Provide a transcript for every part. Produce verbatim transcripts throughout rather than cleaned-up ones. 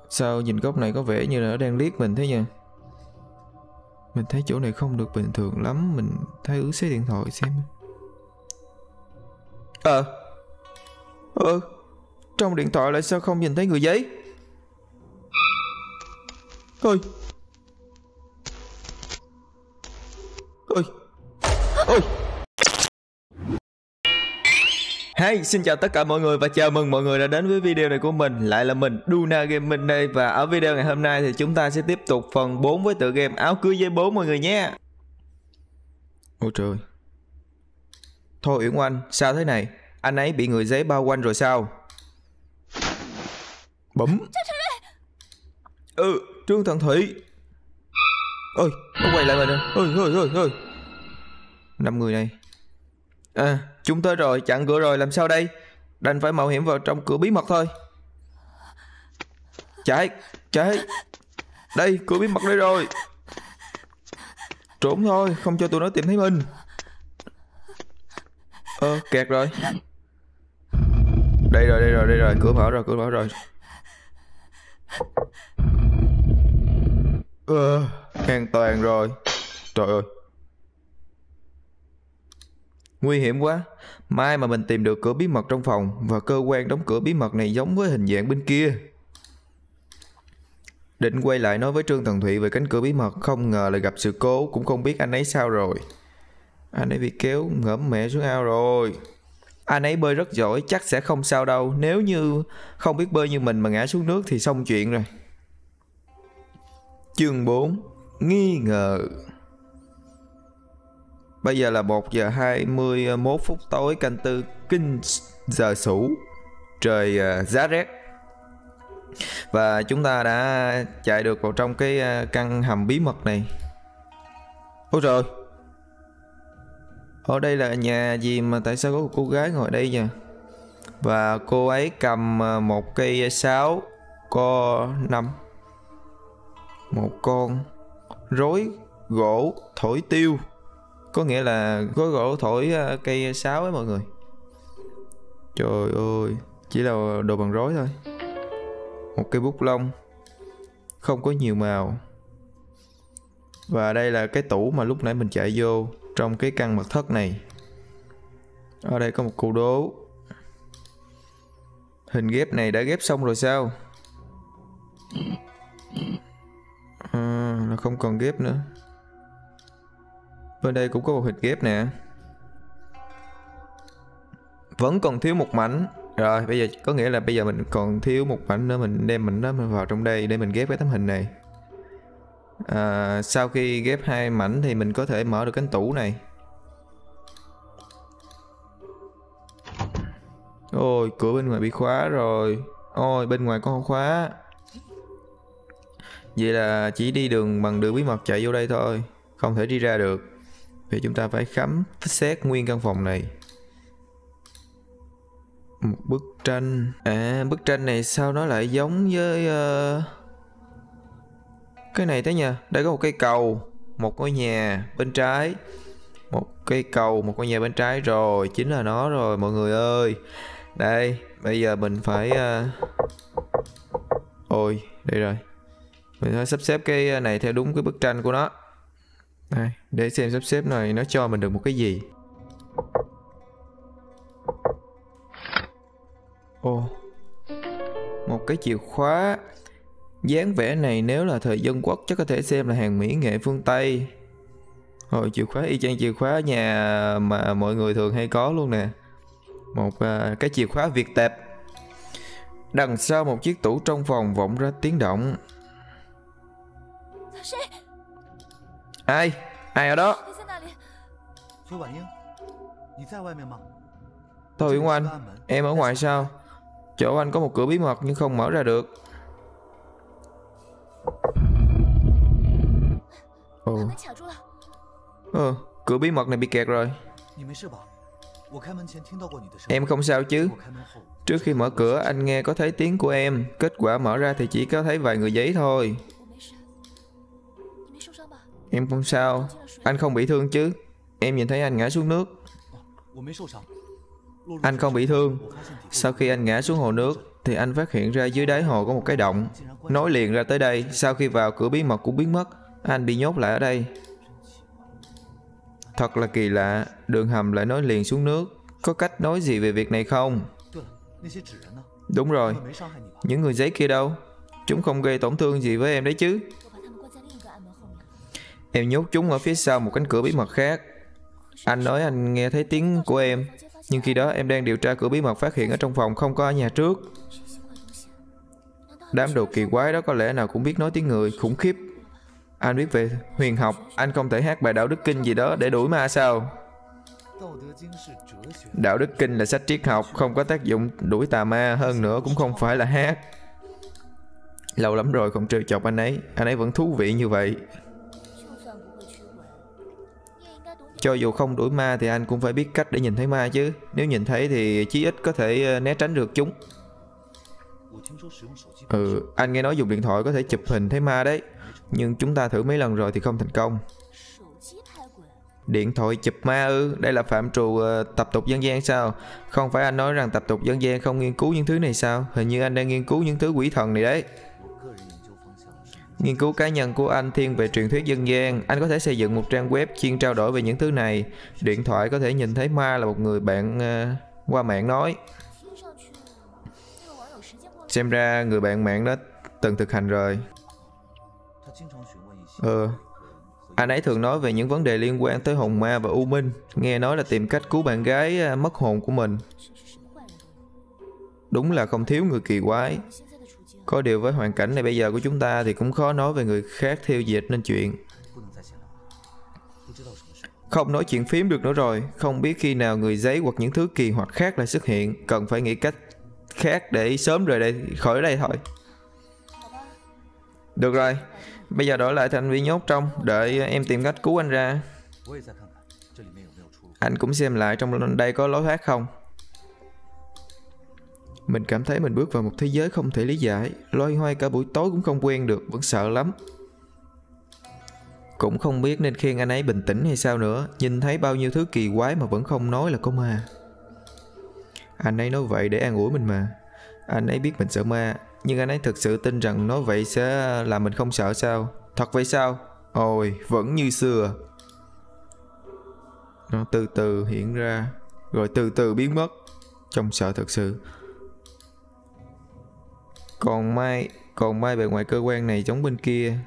Sao nhìn góc này có vẻ như là nó đang liếc mình thế nhỉ? Mình thấy chỗ này không được bình thường lắm. Mình thấy ứ xế điện thoại xem. Ờ Ờ Trong điện thoại lại sao không nhìn thấy người giấy? Ôi Ôi Ôi Hey, xin chào tất cả mọi người và chào mừng mọi người đã đến với video này của mình. Lại là mình, Duna Gaming đây. Và ở video ngày hôm nay thì chúng ta sẽ tiếp tục phần bốn với tựa game áo cưới giấy bố mọi người nhé. Ôi trời. Thôi Uyển Oanh, sao thế này? Anh ấy bị người giấy bao quanh rồi sao? Bấm. Ừ, Trương Thần Thủy. Ôi, nó quay lại mình rồi. Ôi, ôi, ôi, ôi. Năm người này. À, chúng tới rồi, chặn cửa rồi, làm sao đây? Đành phải mạo hiểm vào trong cửa bí mật thôi. Chạy, chạy. Đây, cửa bí mật đây rồi. Trốn thôi, không cho tụi nó tìm thấy mình. Ờ, kẹt rồi. Đây rồi, đây rồi, đây rồi, cửa mở rồi, cửa mở rồi. Ờ, an toàn rồi. Trời ơi. Nguy hiểm quá. Mai mà mình tìm được cửa bí mật trong phòng và cơ quan đóng cửa bí mật này giống với hình dạng bên kia. Định quay lại nói với Trương Thần Thụy về cánh cửa bí mật, không ngờ lại gặp sự cố, cũng không biết anh ấy sao rồi. Anh ấy bị kéo ngẫm mẹ xuống ao rồi. Anh ấy bơi rất giỏi, chắc sẽ không sao đâu. Nếu như không biết bơi như mình mà ngã xuống nước thì xong chuyện rồi. Chương bốn. Nghi ngờ. Bây giờ là một giờ hai mươi mốt phút tối, canh tư kinh giờ sửu. Trời uh, giá rét. Và chúng ta đã chạy được vào trong cái uh, căn hầm bí mật này. Ôi trời. Ở đây là nhà gì mà tại sao có một cô gái ngồi đây nha? Và cô ấy cầm uh, một cây sáo co năm. Một con rối gỗ thổi tiêu. Có nghĩa là gói gỗ thổi cây sáo ấy mọi người. Trời ơi, chỉ là đồ bằng rối thôi. Một cây bút lông không có nhiều màu. Và đây là cái tủ mà lúc nãy mình chạy vô trong cái căn mật thất này. Ở đây có một câu đố. Hình ghép này đã ghép xong rồi sao? À, là không còn ghép nữa. Bên đây cũng có một hình ghép nè. Vẫn còn thiếu một mảnh. Rồi bây giờ có nghĩa là bây giờ mình còn thiếu một mảnh nữa. Mình đem mảnh đó vào trong đây để mình ghép cái tấm hình này. à, Sau khi ghép hai mảnh thì mình có thể mở được cánh tủ này. Ôi cửa bên ngoài bị khóa rồi. Ôi bên ngoài có không khóa. Vậy là chỉ đi đường bằng đường bí mật chạy vô đây thôi, không thể đi ra được. Vì chúng ta phải khám xét nguyên căn phòng này. Một bức tranh. À bức tranh này sao nó lại giống với uh... cái này thế nhỉ? Đây có một cây cầu, một ngôi nhà bên trái. Một cây cầu, một ngôi nhà bên trái. Rồi chính là nó rồi mọi người ơi. Đây bây giờ mình phải uh... ôi đây rồi. Mình phải sắp xếp cái này theo đúng cái bức tranh của nó. Đây, để xem sắp xếp này nó cho mình được một cái gì. Ồ, một cái chìa khóa. Dáng vẻ này nếu là thời dân quốc chắc có thể xem là hàng mỹ nghệ phương Tây. Rồi chìa khóa y chang chìa khóa nhà mà mọi người thường hay có luôn nè. Một uh, cái chìa khóa Việt tạp. Đằng sau một chiếc tủ trong phòng vọng ra tiếng động. Ai? Ai ở đó? Thôi Uyển Oanh, em ở ngoài sao? Chỗ anh có một cửa bí mật nhưng không mở ra được. Ồ. Ờ, cửa bí mật này bị kẹt rồi. Em không sao chứ? Trước khi mở cửa anh nghe có thấy tiếng của em. Kết quả mở ra thì chỉ có thấy vài người giấy thôi. Em không sao. Anh không bị thương chứ? Em nhìn thấy anh ngã xuống nước. Anh không bị thương. Sau khi anh ngã xuống hồ nước thì anh phát hiện ra dưới đáy hồ có một cái động nối liền ra tới đây. Sau khi vào, cửa bí mật cũng biến mất. Anh bị nhốt lại ở đây. Thật là kỳ lạ, đường hầm lại nối liền xuống nước. Có cách nói gì về việc này không? Đúng rồi, những người giấy kia đâu? Chúng không gây tổn thương gì với em đấy chứ? Em nhốt chúng ở phía sau một cánh cửa bí mật khác. Anh nói anh nghe thấy tiếng của em, nhưng khi đó em đang điều tra cửa bí mật, phát hiện ở trong phòng không có ở nhà trước. Đám đồ kỳ quái đó có lẽ nào cũng biết nói tiếng người, khủng khiếp. Anh biết về huyền học, anh không thể hát bài đạo đức kinh gì đó để đuổi ma sao? Đạo đức kinh là sách triết học, không có tác dụng đuổi tà ma, hơn nữa cũng không phải là hát. Lâu lắm rồi không trêu chọc anh ấy, anh ấy vẫn thú vị như vậy. Cho dù không đuổi ma thì anh cũng phải biết cách để nhìn thấy ma chứ. Nếu nhìn thấy thì chí ít có thể né tránh được chúng. Ừ, anh nghe nói dùng điện thoại có thể chụp hình thấy ma đấy. Nhưng chúng ta thử mấy lần rồi thì không thành công. Điện thoại chụp ma ư? Đây là phạm trù uh, tập tục dân gian sao? Không phải anh nói rằng tập tục dân gian không nghiên cứu những thứ này sao? Hình như anh đang nghiên cứu những thứ quỷ thần này đấy. Nghiên cứu cá nhân của anh thiên về truyền thuyết dân gian. Anh có thể xây dựng một trang web chuyên trao đổi về những thứ này. Điện thoại có thể nhìn thấy ma là một người bạn uh, qua mạng nói. Xem ra người bạn mạng đó từng thực hành rồi. Ừ, anh ấy thường nói về những vấn đề liên quan tới hồn ma và u minh. Nghe nói là tìm cách cứu bạn gái mất hồn của mình. Đúng là không thiếu người kỳ quái. Có điều với hoàn cảnh này bây giờ của chúng ta thì cũng khó nói về người khác theo dịch nên chuyện. Không nói chuyện phím được nữa rồi. Không biết khi nào người giấy hoặc những thứ kỳ hoặc khác lại xuất hiện. Cần phải nghĩ cách khác để sớm rời đây, khỏi đây thôi. Được rồi, bây giờ đổi lại thành viên nhốt trong, đợi em tìm cách cứu anh ra. Anh cũng xem lại trong đây có lối thoát không. Mình cảm thấy mình bước vào một thế giới không thể lý giải. Loay hoay cả buổi tối cũng không quen được, vẫn sợ lắm. Cũng không biết nên khen anh ấy bình tĩnh hay sao nữa. Nhìn thấy bao nhiêu thứ kỳ quái mà vẫn không nói là có ma. Anh ấy nói vậy để an ủi mình mà. Anh ấy biết mình sợ ma, nhưng anh ấy thực sự tin rằng nói vậy sẽ làm mình không sợ sao? Thật vậy sao? Ôi, vẫn như xưa. Nó từ từ hiện ra, rồi từ từ biến mất. Trông sợ thật sự. Còn mai, còn mai bề ngoài cơ quan này giống bên kia.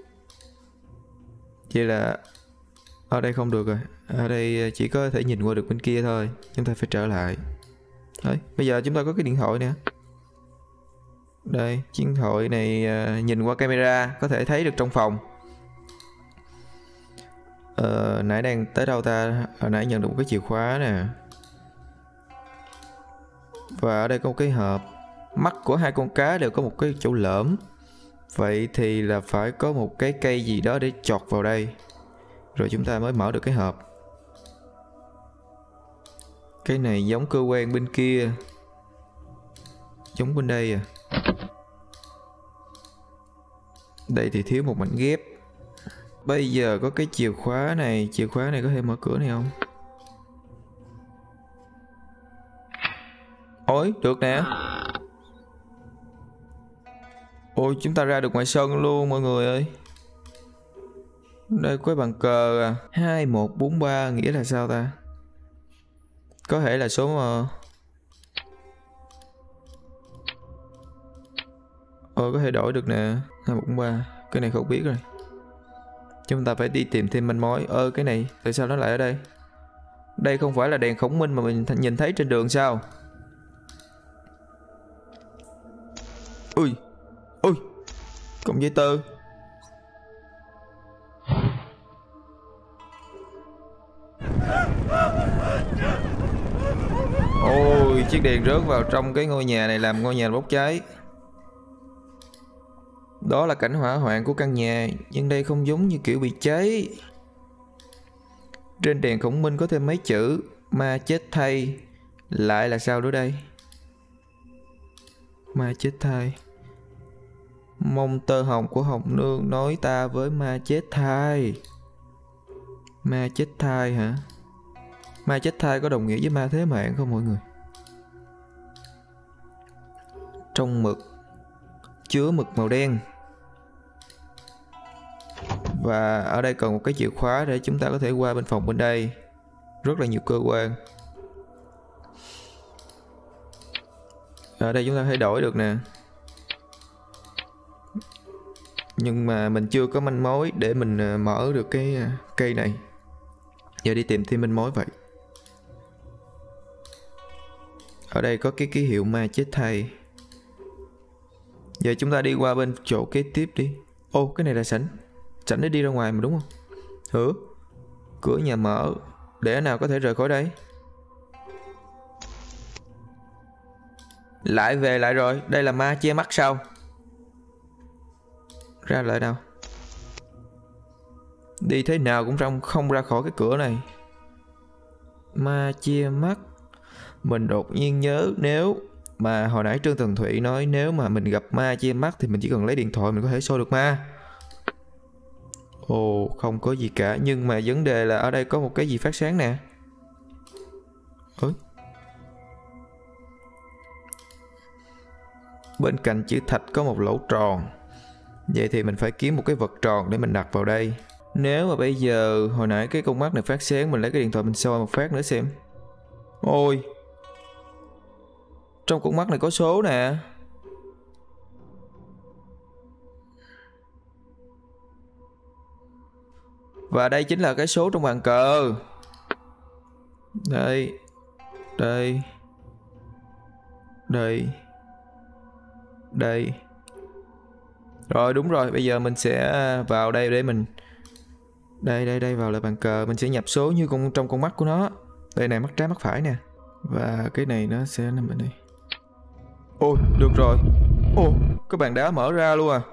Vậy là ở đây không được rồi. Ở đây chỉ có thể nhìn qua được bên kia thôi. Chúng ta phải trở lại. Đấy, bây giờ chúng ta có cái điện thoại nè. Đây, điện thoại này uh, nhìn qua camera có thể thấy được trong phòng. Ờ, nãy đang tới đâu ta? Hồi nãy nhận được một cái chìa khóa nè. Và ở đây có một cái hộp. Mắt của hai con cá đều có một cái chỗ lõm. Vậy thì là phải có một cái cây gì đó để chọt vào đây. Rồi chúng ta mới mở được cái hộp. Cái này giống cơ quan bên kia. Giống bên đây à. Đây thì thiếu một mảnh ghép. Bây giờ có cái chìa khóa này. Chìa khóa này có thể mở cửa này không? Ôi, được nè. Ôi, chúng ta ra được ngoài sân luôn mọi người ơi. Đây có bàn cờ à. Hai một bốn ba nghĩa là sao ta? Có thể là số mà... Ôi, có thể đổi được nè. Hai một bốn ba. Cái này không biết rồi. Chúng ta phải đi tìm thêm manh mối. Ơ, cái này tại sao nó lại ở đây? Đây không phải là đèn khổng minh mà mình nhìn thấy trên đường sao? Ui, ui, cọng dây tơ. Ôi, chiếc đèn rớt vào trong cái ngôi nhà này làm ngôi nhà bốc cháy. Đó là cảnh hỏa hoạn của căn nhà, nhưng đây không giống như kiểu bị cháy. Trên đèn khổng minh có thêm mấy chữ ma chết thay. Lại là sao nữa đây? Ma chết thay. Mong tơ hồng của Hồng Nương nói ta với ma chết thai. Ma chết thai hả? Ma chết thai có đồng nghĩa với ma thế mạng không mọi người? trong mực chứa mực màu đen. Và ở đây còn một cái chìa khóa để chúng ta có thể qua bên phòng bên đây. Rất là nhiều cơ quan. Ở đây chúng ta có thể đổi được nè. Nhưng mà mình chưa có manh mối để mình mở được cái cây này. Giờ đi tìm thêm manh mối vậy. Ở đây có cái ký hiệu ma chết thay. Giờ chúng ta đi qua bên chỗ kế tiếp đi. Ô, cái này là sảnh. Sảnh để đi ra ngoài mà đúng không? Hử? Cửa nhà mở. Để nào có thể rời khỏi đây? Lại về lại rồi. Đây là ma che mắt sao? Ra lại đâu? Đi thế nào cũng trong không ra khỏi cái cửa này. Ma che mắt. Mình đột nhiên nhớ nếu mà hồi nãy Trương Tần Thụy nói nếu mà mình gặp ma che mắt thì mình chỉ cần lấy điện thoại mình có thể soi được ma. Ồ, không có gì cả. Nhưng mà vấn đề là ở đây có một cái gì phát sáng nè. Ôi. Bên cạnh chữ thạch có một lỗ tròn. Vậy thì mình phải kiếm một cái vật tròn để mình đặt vào đây. Nếu mà bây giờ hồi nãy cái con mắt này phát sáng, mình lấy cái điện thoại mình soi một phát nữa xem. Ôi, trong con mắt này có số nè. Và đây chính là cái số trong bàn cờ. Đây. Đây. Đây. Đây. Rồi đúng rồi, bây giờ mình sẽ vào đây để mình Đây đây đây vào lại bàn cờ. Mình sẽ nhập số như con trong con mắt của nó. Đây này, mắt trái mắt phải nè. Và cái này nó sẽ nằm bên đây. Ôi, được rồi. Ồ, cái bàn đá mở ra luôn à.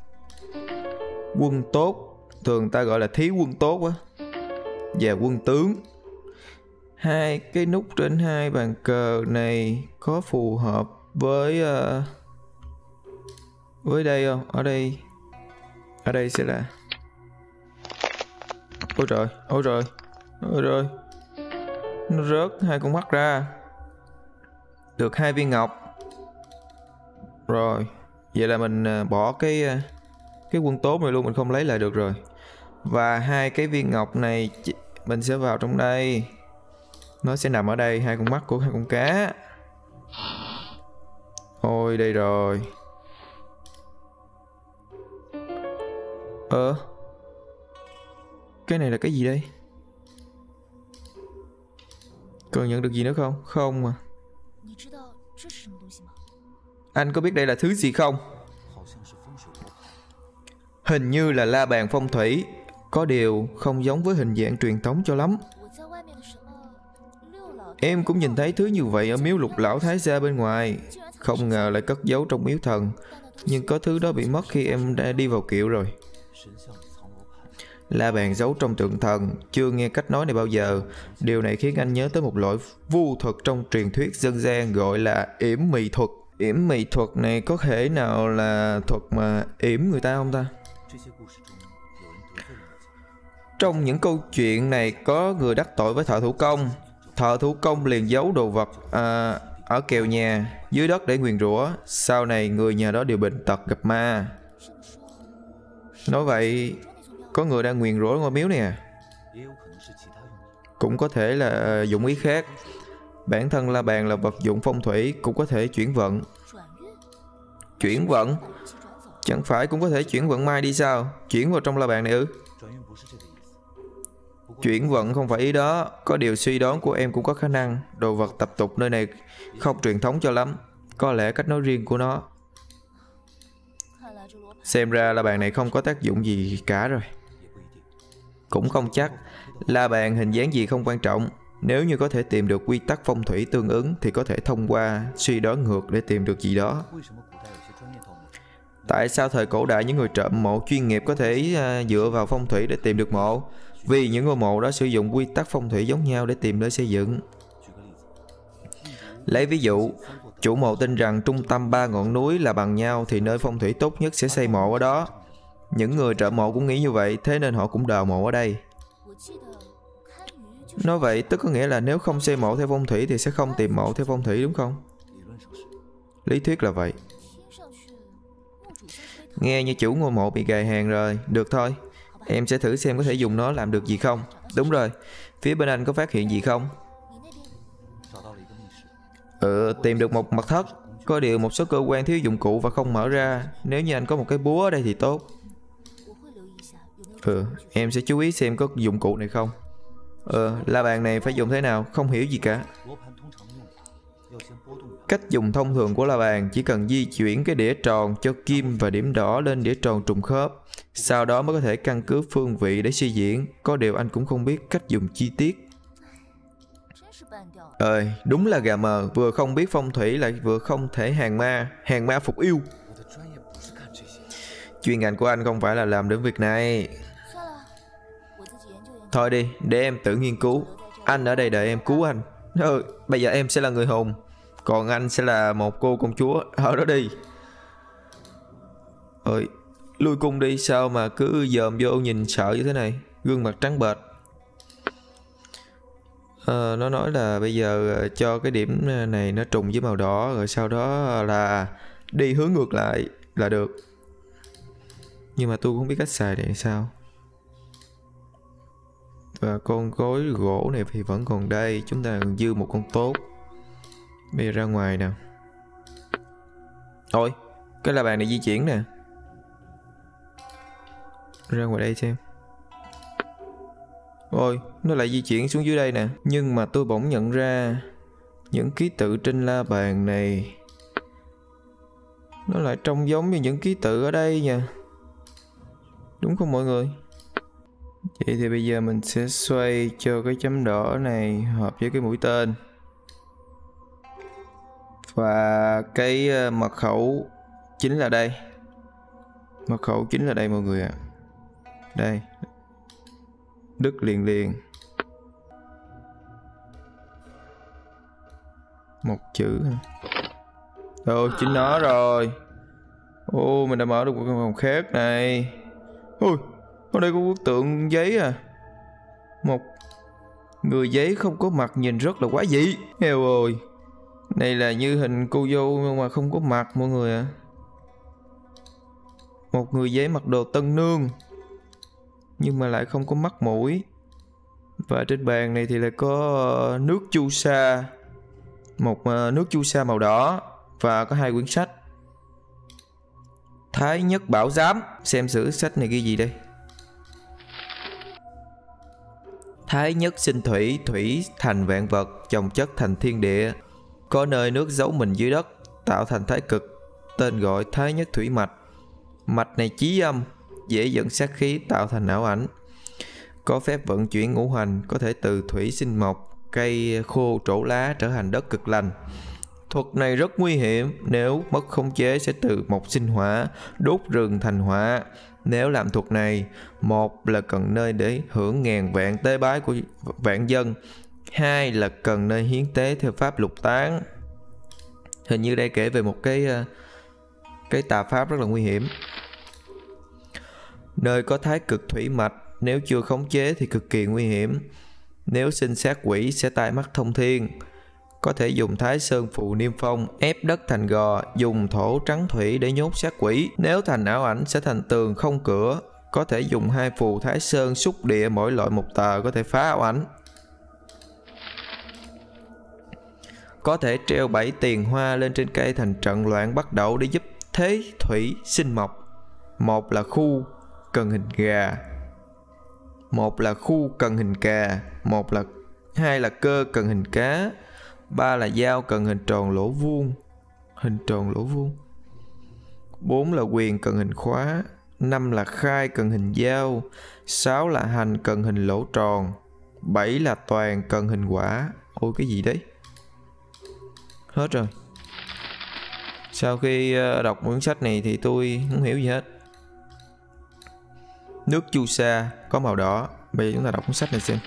Quân tốt. Thường ta gọi là thí quân tốt á. Và quân tướng. Hai cái nút trên hai bàn cờ này có phù hợp với uh, với đây không? Ở đây Ở đây sẽ là Ôi trời, ôi trời, ôi trời. Nó rớt hai con mắt ra. Được hai viên ngọc. Rồi, vậy là mình bỏ cái cái quân tốt này luôn, mình không lấy lại được rồi. Và hai cái viên ngọc này mình sẽ vào trong đây. Nó sẽ nằm ở đây, hai con mắt của hai con cá. Ôi đây rồi. Ờ Cái này là cái gì đây? Còn nhận được gì nữa không? Không mà. Anh có biết đây là thứ gì không? Hình như là la bàn phong thủy. Có điều không giống với hình dạng truyền thống cho lắm. Em cũng nhìn thấy thứ như vậy ở miếu Lục Lão Thái Gia bên ngoài. Không ngờ lại cất giấu trong miếu thần. Nhưng có thứ đó bị mất khi em đã đi vào kiệu rồi. La bàn giấu trong tượng thần. Chưa nghe cách nói này bao giờ. Điều này khiến anh nhớ tới một loại vu thuật trong truyền thuyết dân gian gọi là yểm mị thuật. Yểm mị thuật này có thể nào là thuật mà yểm người ta không ta? Trong những câu chuyện này có người đắc tội với thợ thủ công. Thợ thủ công liền giấu đồ vật à, ở kèo nhà dưới đất để nguyền rủa. Sau này người nhà đó đều bệnh tật gặp ma. Nói vậy có người đang nguyền rủa ngôi miếu này à? Cũng có thể là dụng ý khác. Bản thân la bàn là vật dụng phong thủy, cũng có thể chuyển vận. Chuyển vận? Chẳng phải cũng có thể chuyển vận mai đi sao? Chuyển vào trong la bàn này ư? Chuyển vận không phải ý đó. Có điều suy đoán của em cũng có khả năng. Đồ vật tập tục nơi này không truyền thống cho lắm. Có lẽ cách nói riêng của nó. Xem ra la bàn này không có tác dụng gì cả rồi. Cũng không chắc. La bàn hình dáng gì không quan trọng. Nếu như có thể tìm được quy tắc phong thủy tương ứng thì có thể thông qua suy đoán ngược để tìm được gì đó. Tại sao thời cổ đại những người trộm mộ chuyên nghiệp có thể uh, dựa vào phong thủy để tìm được mộ? Vì những ngôi mộ đó sử dụng quy tắc phong thủy giống nhau để tìm nơi xây dựng. Lấy ví dụ, chủ mộ tin rằng trung tâm ba ngọn núi là bằng nhau thì nơi phong thủy tốt nhất sẽ xây mộ ở đó. Những người trộm mộ cũng nghĩ như vậy, thế nên họ cũng đào mộ ở đây. Nói vậy tức có nghĩa là nếu không xây mộ theo phong thủy thì sẽ không tìm mộ theo phong thủy, đúng không? Lý thuyết là vậy. Nghe như chủ ngôi mộ bị gài hàng rồi. Được thôi, em sẽ thử xem có thể dùng nó làm được gì không. Đúng rồi, phía bên anh có phát hiện gì không? Ừ, tìm được một mật thất. Có điều một số cơ quan thiếu dụng cụ và không mở ra. Nếu như anh có một cái búa ở đây thì tốt. Ừ, em sẽ chú ý xem có dụng cụ này không. Ừ, la bàn này phải dùng thế nào? Không hiểu gì cả. Cách dùng thông thường của la bàn chỉ cần di chuyển cái đĩa tròn cho kim và điểm đỏ lên đĩa tròn trùng khớp. Sau đó mới có thể căn cứ phương vị để suy diễn. Có điều anh cũng không biết cách dùng chi tiết. Ơi, đúng là gà mờ. Vừa không biết phong thủy lại vừa không thể hàng ma. Hàng ma phục yêu. Chuyên ngành của anh không phải là làm đến việc này. Thôi đi, để em tự nghiên cứu. Anh ở đây đợi em cứu anh. Ừ, bây giờ em sẽ là người hùng, còn anh sẽ là một cô công chúa. Ở đó đi. Ơi, lui cung đi. Sao mà cứ dòm vô nhìn sợ như thế này? Gương mặt trắng bệch. à, Nó nói là bây giờ cho cái điểm này nó trùng với màu đỏ, rồi sau đó là đi hướng ngược lại là được. Nhưng mà tôi không biết cách xài này sao. Và con gối gỗ này thì vẫn còn đây. Chúng ta còn dư một con tốt. Bây giờ ra ngoài nào. Ôi, cái la bàn này di chuyển nè. Ra ngoài đây xem. Ôi, nó lại di chuyển xuống dưới đây nè. Nhưng mà tôi bỗng nhận ra những ký tự trên la bàn này nó lại trông giống như những ký tự ở đây nha. Đúng không mọi người? Vậy thì bây giờ mình sẽ xoay cho cái chấm đỏ này hợp với cái mũi tên. Và cái mật khẩu chính là đây. Mật khẩu chính là đây mọi người ạ. À. Đây. Đứt liền liền. Một chữ. Ồ, chính nó rồi. Ô, mình đã mở được một cái phòng khác này. Ôi, ở đây có bức tượng giấy à. Một người giấy không có mặt nhìn rất là quá dị. Heo ơi, này là như hình cô dâu nhưng mà không có mặt mọi người ạ. À. Một người giấy mặc đồ tân nương nhưng mà lại không có mắt mũi. Và trên bàn này thì lại có nước chu sa. Một nước chu sa màu đỏ. Và có hai quyển sách. Thái Nhất Bảo Giám. Xem sử sách này ghi gì đây. Thái nhất sinh thủy, thủy thành vạn vật, chồng chất thành thiên địa. Có nơi nước giấu mình dưới đất, tạo thành thái cực, tên gọi thái nhất thủy mạch. Mạch này chí âm, dễ dẫn sát khí tạo thành ảo ảnh. Có phép vận chuyển ngũ hành, có thể từ thủy sinh mộc, cây khô trổ lá trở thành đất cực lành. Thuật này rất nguy hiểm, nếu mất khống chế sẽ từ mộc sinh hỏa, đốt rừng thành hỏa. Nếu làm thuật này, một là cần nơi để hưởng ngàn vạn tế bái của vạn dân, hai là cần nơi hiến tế theo pháp lục tán. Hình như đây kể về một cái cái tà pháp rất là nguy hiểm. Nơi có thái cực thủy mạch, nếu chưa khống chế thì cực kỳ nguy hiểm. Nếu sinh sát quỷ sẽ tai mắt thông thiên. Có thể dùng Thái Sơn Phù Niêm Phong ép đất thành gò, dùng thổ trắng thủy để nhốt sát quỷ. Nếu thành ảo ảnh sẽ thành tường không cửa. Có thể dùng hai phù Thái Sơn xúc địa, mỗi loại một tờ, có thể phá ảo ảnh. Có thể treo bảy tiền hoa lên trên cây thành trận loạn bắt đầu để giúp thế thủy sinh mộc. Một là khu cần hình gà, một là khu cần hình cà, một là hai là cơ cần hình cá, ba là dao cần hình tròn lỗ vuông, hình tròn lỗ vuông, bốn là quyền cần hình khóa, năm là khai cần hình dao, sáu là hành cần hình lỗ tròn, bảy là toàn cần hình quả. Ôi cái gì đấy? Hết rồi. Sau khi đọc cuốn sách này thì tôi không hiểu gì hết. Nước chu sa có màu đỏ. Bây giờ chúng ta đọc cuốn sách này xem.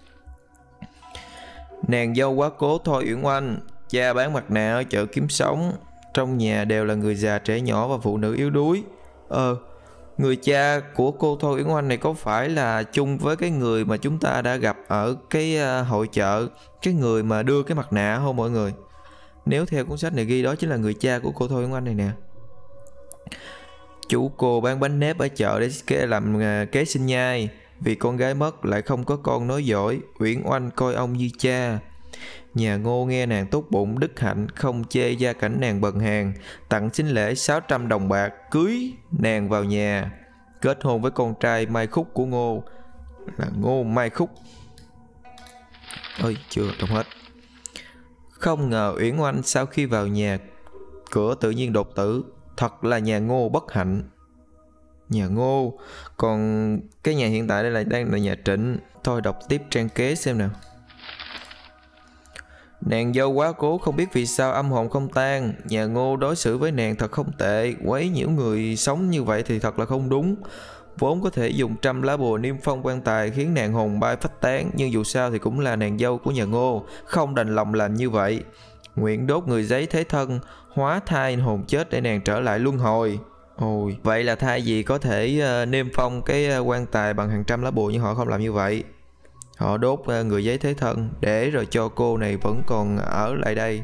Nàng dâu quá cố Thôi Uyển Oanh, cha bán mặt nạ ở chợ kiếm sống. Trong nhà đều là người già, trẻ nhỏ và phụ nữ yếu đuối. Ờ, người cha của cô Thôi Uyển Oanh này có phải là chung với cái người mà chúng ta đã gặp ở cái hội chợ, cái người mà đưa cái mặt nạ không mọi người? Nếu theo cuốn sách này ghi đó chính là người cha của cô Thôi Uyển Oanh này nè. Chú cô bán bánh nếp ở chợ để kế làm kế sinh nhai. Vì con gái mất lại không có con nối dõi, Uyển Oanh coi ông như cha. Nhà Ngô nghe nàng tốt bụng đức hạnh, không chê gia cảnh nàng bần hàn, tặng sính lễ sáu trăm đồng bạc, cưới nàng vào nhà, kết hôn với con trai Mai Khúc của Ngô, là Ngô Mai Khúc. Ôi chưa đọc hết. Không ngờ Uyển Oanh sau khi vào nhà cửa tự nhiên đột tử, thật là nhà Ngô bất hạnh. Nhà Ngô, còn cái nhà hiện tại đây là đang là nhà Trịnh. Thôi đọc tiếp trang kế xem nào. Nàng dâu quá cố không biết vì sao âm hồn không tan. Nhà Ngô đối xử với nàng thật không tệ, quấy nhiễu người sống như vậy thì thật là không đúng. Vốn có thể dùng trăm lá bùa niêm phong quan tài khiến nàng hồn bay phách tán, nhưng dù sao thì cũng là nàng dâu của nhà Ngô, không đành lòng làm như vậy. Nguyện đốt người giấy thế thân, hóa thai hồn chết để nàng trở lại luân hồi. Ôi, vậy là thay vì có thể uh, niêm phong cái uh, quan tài bằng hàng trăm lá bùa, nhưng họ không làm như vậy. Họ đốt uh, người giấy thế thân để rồi cho cô này vẫn còn ở lại đây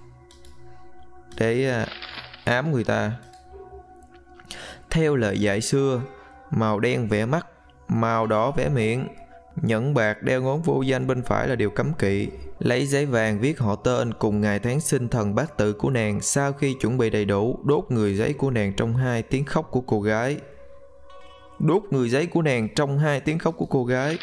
để uh, ám người ta. Theo lời dạy xưa, màu đen vẽ mắt, màu đỏ vẽ miệng, nhẫn bạc đeo ngón vô danh bên phải là điều cấm kỵ. Lấy giấy vàng viết họ tên cùng ngày tháng sinh thần bát tự của nàng. Sau khi chuẩn bị đầy đủ, đốt người giấy của nàng trong hai tiếng khóc của cô gái. Đốt người giấy của nàng trong hai tiếng khóc của cô gái.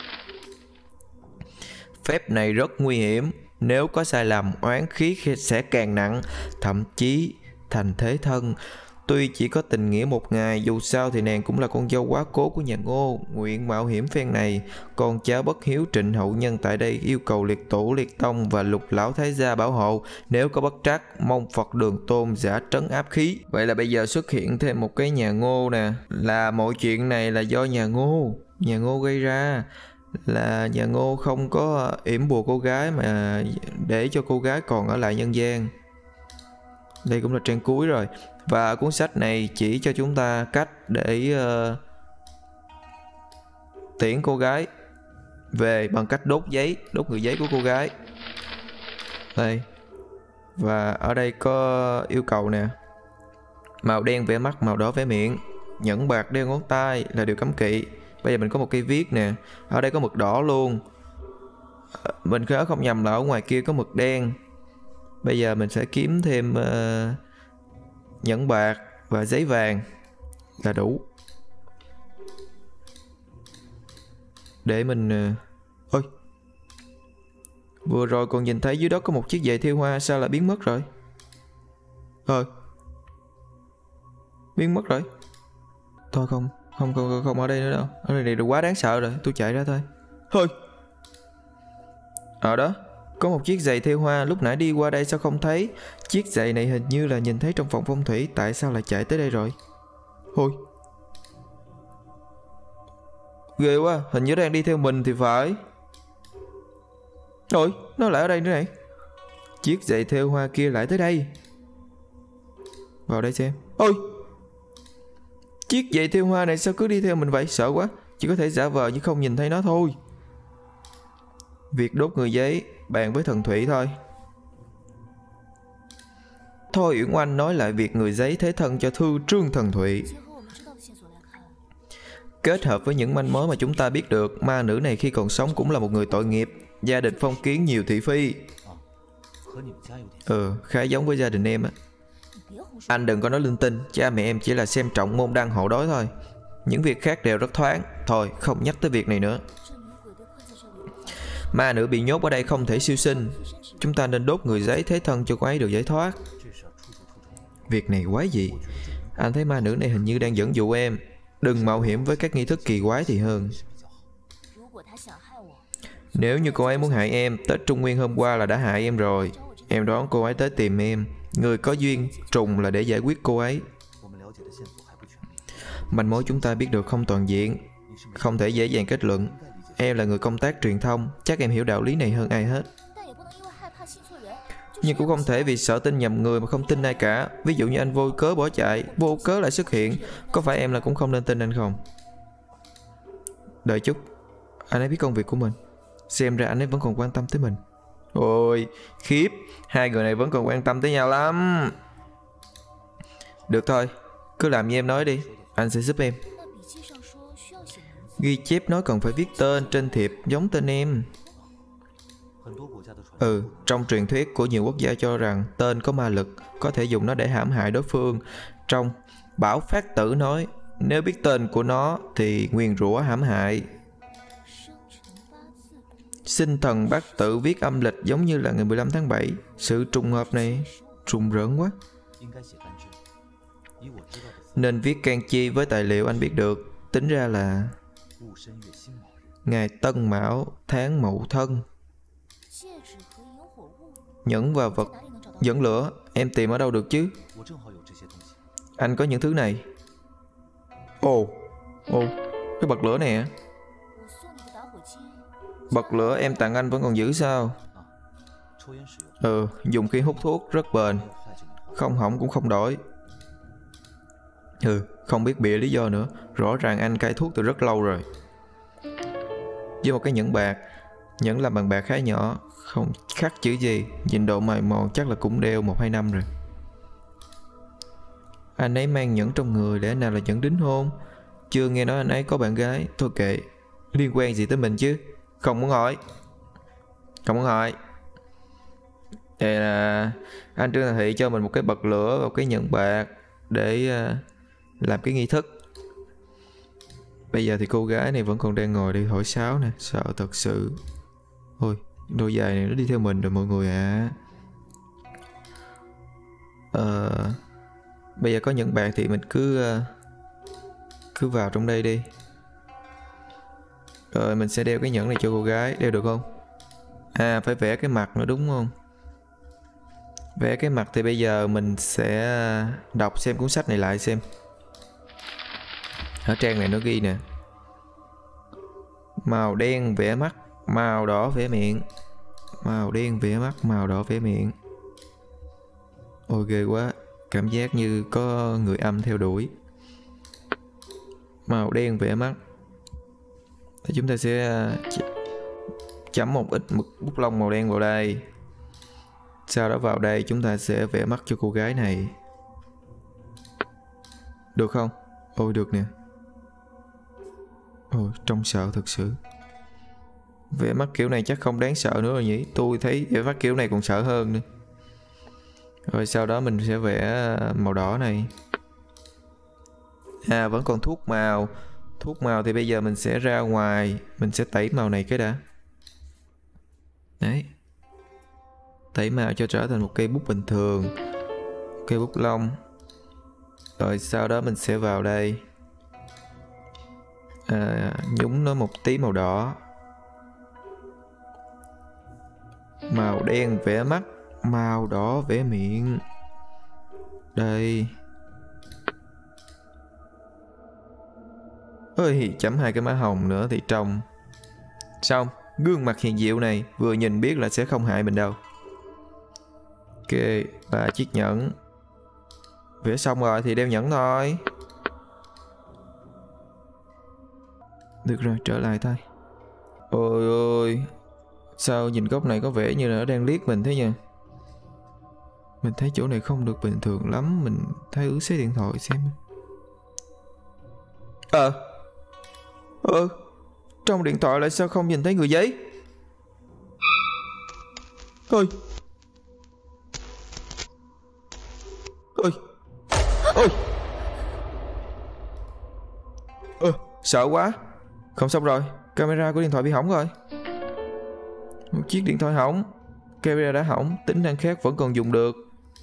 Phép này rất nguy hiểm, nếu có sai lầm oán khí sẽ càng nặng, thậm chí thành thế thân. Tuy chỉ có tình nghĩa một ngày, dù sao thì nàng cũng là con dâu quá cố của nhà Ngô, nguyện mạo hiểm phen này. Con cháu bất hiếu Trịnh hậu nhân tại đây yêu cầu liệt tổ liệt tông và Lục lão thái gia bảo hộ, nếu có bất trắc mong Phật Đường Tôn giả trấn áp khí. Vậy là bây giờ xuất hiện thêm một cái nhà Ngô nè, là mọi chuyện này là do nhà Ngô, nhà Ngô gây ra. Là nhà Ngô không có yểm bùa cô gái mà để cho cô gái còn ở lại nhân gian. Đây cũng là trang cuối rồi. Và cuốn sách này chỉ cho chúng ta cách để uh, tiễn cô gái về bằng cách đốt giấy, đốt người giấy của cô gái. Đây. Và ở đây có yêu cầu nè. Màu đen vẽ mắt, màu đỏ vẽ miệng, nhẫn bạc đeo ngón tay là điều cấm kỵ. Bây giờ mình có một cây viết nè. Ở đây có mực đỏ luôn. Mình nhớ không nhầm là ở ngoài kia có mực đen. Bây giờ mình sẽ kiếm thêm uh, nhẫn bạc và giấy vàng là đủ. Để mình uh... ôi, vừa rồi còn nhìn thấy dưới đó có một chiếc giày thêu hoa, sao lại biến mất rồi? Ờ biến mất rồi. Thôi không Không không không ở đây nữa đâu. Ở đây này quá đáng sợ rồi, tôi chạy ra thôi. Thôi. Ở đó có một chiếc giày thêu hoa, lúc nãy đi qua đây sao không thấy? Chiếc giày này hình như là nhìn thấy trong phòng phong thủy, tại sao lại chạy tới đây rồi? Thôi. Ghê quá, hình như đang đi theo mình thì phải. Ôi, nó lại ở đây nữa này. Chiếc giày thêu hoa kia lại tới đây. Vào đây xem. Ôi, chiếc giày thêu hoa này sao cứ đi theo mình vậy? Sợ quá. Chỉ có thể giả vờ chứ không nhìn thấy nó thôi. Việc đốt người giấy bàn với thần thủy thôi. Thôi Uyển Oanh nói lại việc người giấy thế thân cho Thư Trương Thần Thụy. Kết hợp với những manh mối mà chúng ta biết được, ma nữ này khi còn sống cũng là một người tội nghiệp, gia đình phong kiến nhiều thị phi. Ừ, khá giống với gia đình em á. Anh đừng có nói linh tinh, cha mẹ em chỉ là xem trọng môn đăng hộ đối thôi. Những việc khác đều rất thoáng. Thôi không nhắc tới việc này nữa. Ma nữ bị nhốt ở đây không thể siêu sinh. Chúng ta nên đốt người giấy thế thân cho cô ấy được giải thoát. Việc này quái gì? Anh thấy ma nữ này hình như đang dẫn dụ em. Đừng mạo hiểm với các nghi thức kỳ quái thì hơn. Nếu như cô ấy muốn hại em, Tết Trung Nguyên hôm qua là đã hại em rồi. Em đoán cô ấy tới tìm em. Người có duyên trùng là để giải quyết cô ấy. Manh mối chúng ta biết được không toàn diện, không thể dễ dàng kết luận. Em là người công tác truyền thông, chắc em hiểu đạo lý này hơn ai hết. Nhưng cũng không thể vì sợ tin nhầm người mà không tin ai cả. Ví dụ như anh vô cớ bỏ chạy, vô cớ lại xuất hiện, có phải em là cũng không nên tin anh không? Đợi chút, anh ấy biết công việc của mình. Xem ra anh ấy vẫn còn quan tâm tới mình. Ôi, khiếp, hai người này vẫn còn quan tâm tới nhau lắm. Được thôi, cứ làm như em nói đi. Anh sẽ giúp em. Ghi chép nói cần phải viết tên trên thiệp giống tên em. Ừ, trong truyền thuyết của nhiều quốc gia cho rằng tên có ma lực, có thể dùng nó để hãm hại đối phương. Trong Bảo Phát Tử nói, nếu biết tên của nó thì nguyền rủa hãm hại. Sinh thần bát tự viết âm lịch giống như là ngày mười lăm tháng bảy. Sự trùng hợp này trùng rỡn quá. Nên viết can chi với tài liệu anh biết được. Tính ra là ngày Tân Mão tháng Mậu Thân. Nhẫn và vật dẫn lửa em tìm ở đâu được chứ? Anh có những thứ này. Ồ, ồ, cái bật lửa nè. Bật lửa em tặng anh vẫn còn giữ sao? Ừ, dùng khi hút thuốc rất bền. Không hỏng cũng không đổi. Ừ, không biết bịa lý do nữa. Rõ ràng anh cai thuốc từ rất lâu rồi. Với một cái nhẫn bạc. Nhẫn làm bằng bạc khá nhỏ, không khắc chữ gì. Nhìn độ mài mòn chắc là cũng đeo một hai năm rồi. Anh ấy mang nhẫn trong người, lẽ nào là nhẫn đính hôn? Chưa nghe nói anh ấy có bạn gái. Thôi kệ, liên quan gì tới mình chứ? Không muốn hỏi. Không muốn hỏi. Đây là anh Trương Thành Thị cho mình một cái bật lửa và một cái nhẫn bạc để uh, làm cái nghi thức. Bây giờ thì cô gái này vẫn còn đang ngồi đi thổi sáo nè. Sợ thật sự. Ôi, đôi giày này nó đi theo mình rồi mọi người ạ. À. Ờ, bây giờ có nhẫn bạc thì mình cứ uh, cứ vào trong đây đi. Rồi mình sẽ đeo cái nhẫn này cho cô gái. Đeo được không? À, phải vẽ cái mặt nữa đúng không? Vẽ cái mặt thì bây giờ mình sẽ đọc xem cuốn sách này lại xem. Ở trang này nó ghi nè. Màu đen vẽ mắt, màu đỏ vẽ miệng. Màu đen vẽ mắt, màu đỏ vẽ miệng. Ôi ghê quá. Cảm giác như có người âm theo đuổi. Màu đen vẽ mắt. Thì chúng ta sẽ chấm một ít mực bút lông màu đen vào đây. Sau đó vào đây chúng ta sẽ vẽ mắt cho cô gái này. Được không? Ôi được nè. Ôi trông sợ thật sự. Vẽ mắt kiểu này chắc không đáng sợ nữa rồi nhỉ. Tôi thấy vẽ mắt kiểu này còn sợ hơn nữa. Rồi sau đó mình sẽ vẽ màu đỏ này. À vẫn còn thuốc màu. Thuốc màu thì bây giờ mình sẽ ra ngoài. Mình sẽ tẩy màu này cái đã. Đấy. Tẩy màu cho trở thành một cây bút bình thường. Cây bút lông. Rồi sau đó mình sẽ vào đây. À, nhúng nó một tí màu đỏ. Màu đen vẽ mắt, màu đỏ vẽ miệng. Đây. Ơi, chấm hai cái má hồng nữa thì trông. Xong, gương mặt hiền diệu này vừa nhìn biết là sẽ không hại mình đâu. Ok, ba chiếc nhẫn. Vẽ xong rồi thì đeo nhẫn thôi. Được rồi, trở lại thôi. Ôi ôi, sao nhìn góc này có vẻ như là nó đang liếc mình thế nhỉ? Mình thấy chỗ này không được bình thường lắm. Mình thấy ứ xế điện thoại xem. Ờ Ờ Trong điện thoại lại sao không nhìn thấy người giấy? Ôi Ôi Ôi Ờ Sợ quá. Không xong rồi. Camera của điện thoại bị hỏng rồi. Một chiếc điện thoại hỏng. Camera đã hỏng. Tính năng khác vẫn còn dùng được.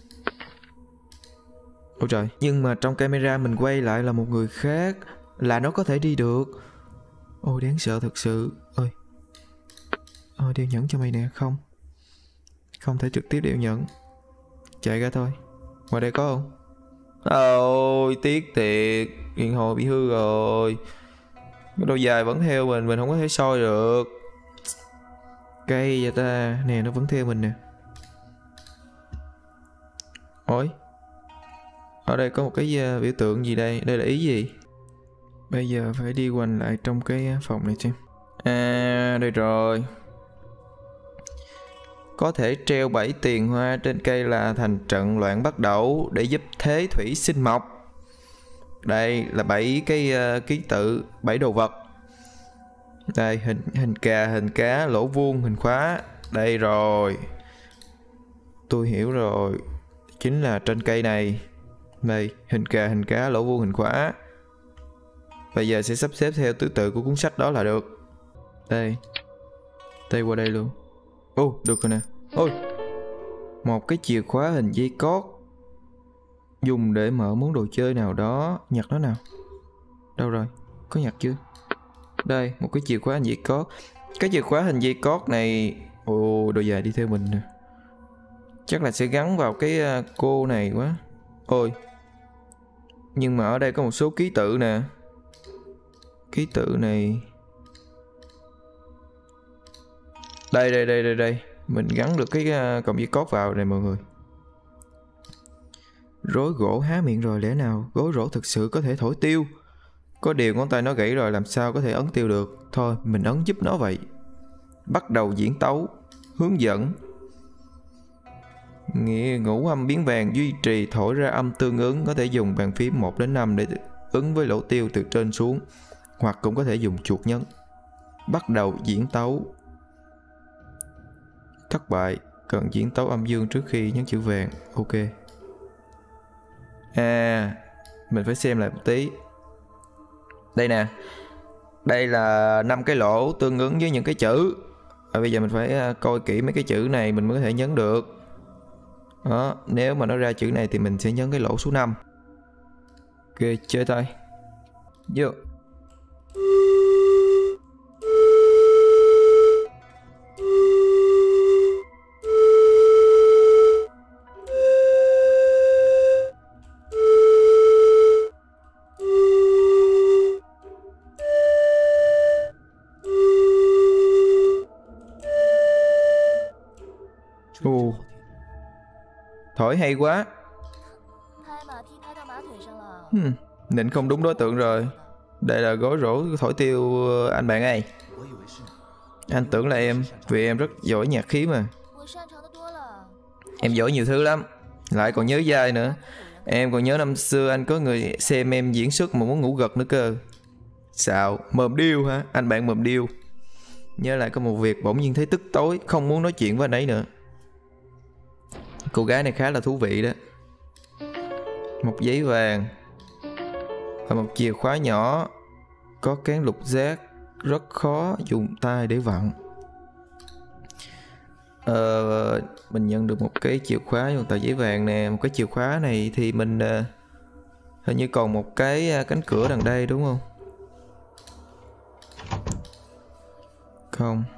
Ôi trời. Nhưng mà trong camera mình quay lại là một người khác. Là nó có thể đi được. Ôi đáng sợ thật sự. Ôi Ôi đeo nhẫn cho mày nè. Không Không thể trực tiếp đeo nhẫn. Chạy ra thôi. Ngoài đây có không? Ôi tiếc thiệt. Điện thoại bị hư rồi. Cái đôi dài vẫn theo mình. Mình không có thể soi được. Cây vậy ta. Nè nó vẫn theo mình nè. Ôi ở đây có một cái uh, biểu tượng gì đây? Đây là ý gì? Bây giờ phải đi quanh lại trong cái phòng này xem. À đây rồi. Có thể treo bảy tiền hoa trên cây là thành trận loạn bắt đầu để giúp thế thủy sinh mộc. Đây là bảy cái uh, ký tự, bảy đồ vật. Đây hình hình cà, hình cá, lỗ vuông, hình khóa. Đây rồi. Tôi hiểu rồi. Chính là trên cây này. Đây, hình cà, hình cá, lỗ vuông, hình khóa. Bây giờ sẽ sắp xếp theo thứ tự của cuốn sách đó là được. Đây. Đây qua đây luôn. Ô, oh, được rồi nè. Ôi. Một cái chìa khóa hình dây cót. Dùng để mở món đồ chơi nào đó. Nhặt nó nào. Đâu rồi? Có nhặt chưa? Đây, một cái chìa khóa hình dây cót. Cái chìa khóa hình dây cót này. Ồ, oh, đồ dài đi theo mình nè. Chắc là sẽ gắn vào cái cô này quá. Ôi. Nhưng mà ở đây có một số ký tự nè. Ký tự này. Đây đây đây đây đây. Mình gắn được cái cọng dây cót vào này mọi người. Rối gỗ há miệng rồi, lẽ nào gối rổ thực sự có thể thổi tiêu? Có điều ngón tay nó gãy rồi, làm sao có thể ấn tiêu được. Thôi mình ấn giúp nó vậy. Bắt đầu diễn tấu. Hướng dẫn. Nghĩa ngũ âm biến vàng duy trì thổi ra âm tương ứng. Có thể dùng bàn phím một đến năm để ứng với lỗ tiêu từ trên xuống. Hoặc cũng có thể dùng chuột nhấn. Bắt đầu diễn tấu. Thất bại. Cần diễn tấu âm dương trước khi nhấn chữ vàng. Ok. À, mình phải xem lại một tí. Đây nè. Đây là năm cái lỗ tương ứng với những cái chữ. À, bây giờ mình phải coi kỹ mấy cái chữ này mình mới có thể nhấn được. Đó, nếu mà nó ra chữ này thì mình sẽ nhấn cái lỗ số năm. Ok, chơi thôi. Vô. Ồ, thổi hay quá. Hmm, định không đúng đối tượng rồi. Đây là gối rổ thổi tiêu anh bạn ơi. Anh tưởng là em, vì em rất giỏi nhạc khí mà. Em giỏi nhiều thứ lắm. Lại còn nhớ vai nữa. Em còn nhớ năm xưa anh có người xem em diễn xuất mà muốn ngủ gật nữa cơ. Sao? Mồm điêu hả? Anh bạn mồm điêu. Nhớ lại có một việc bỗng nhiên thấy tức tối, không muốn nói chuyện với anh ấy nữa. Cô gái này khá là thú vị đó. Một giấy vàng và một chìa khóa nhỏ. Có cán lục giác. Rất khó dùng tay để vặn. Ờ, mình nhận được một cái chìa khóa một tờ giấy vàng nè. Một cái chìa khóa này thì mình uh, hình như còn một cái uh, cánh cửa đằng đây đúng không? Không.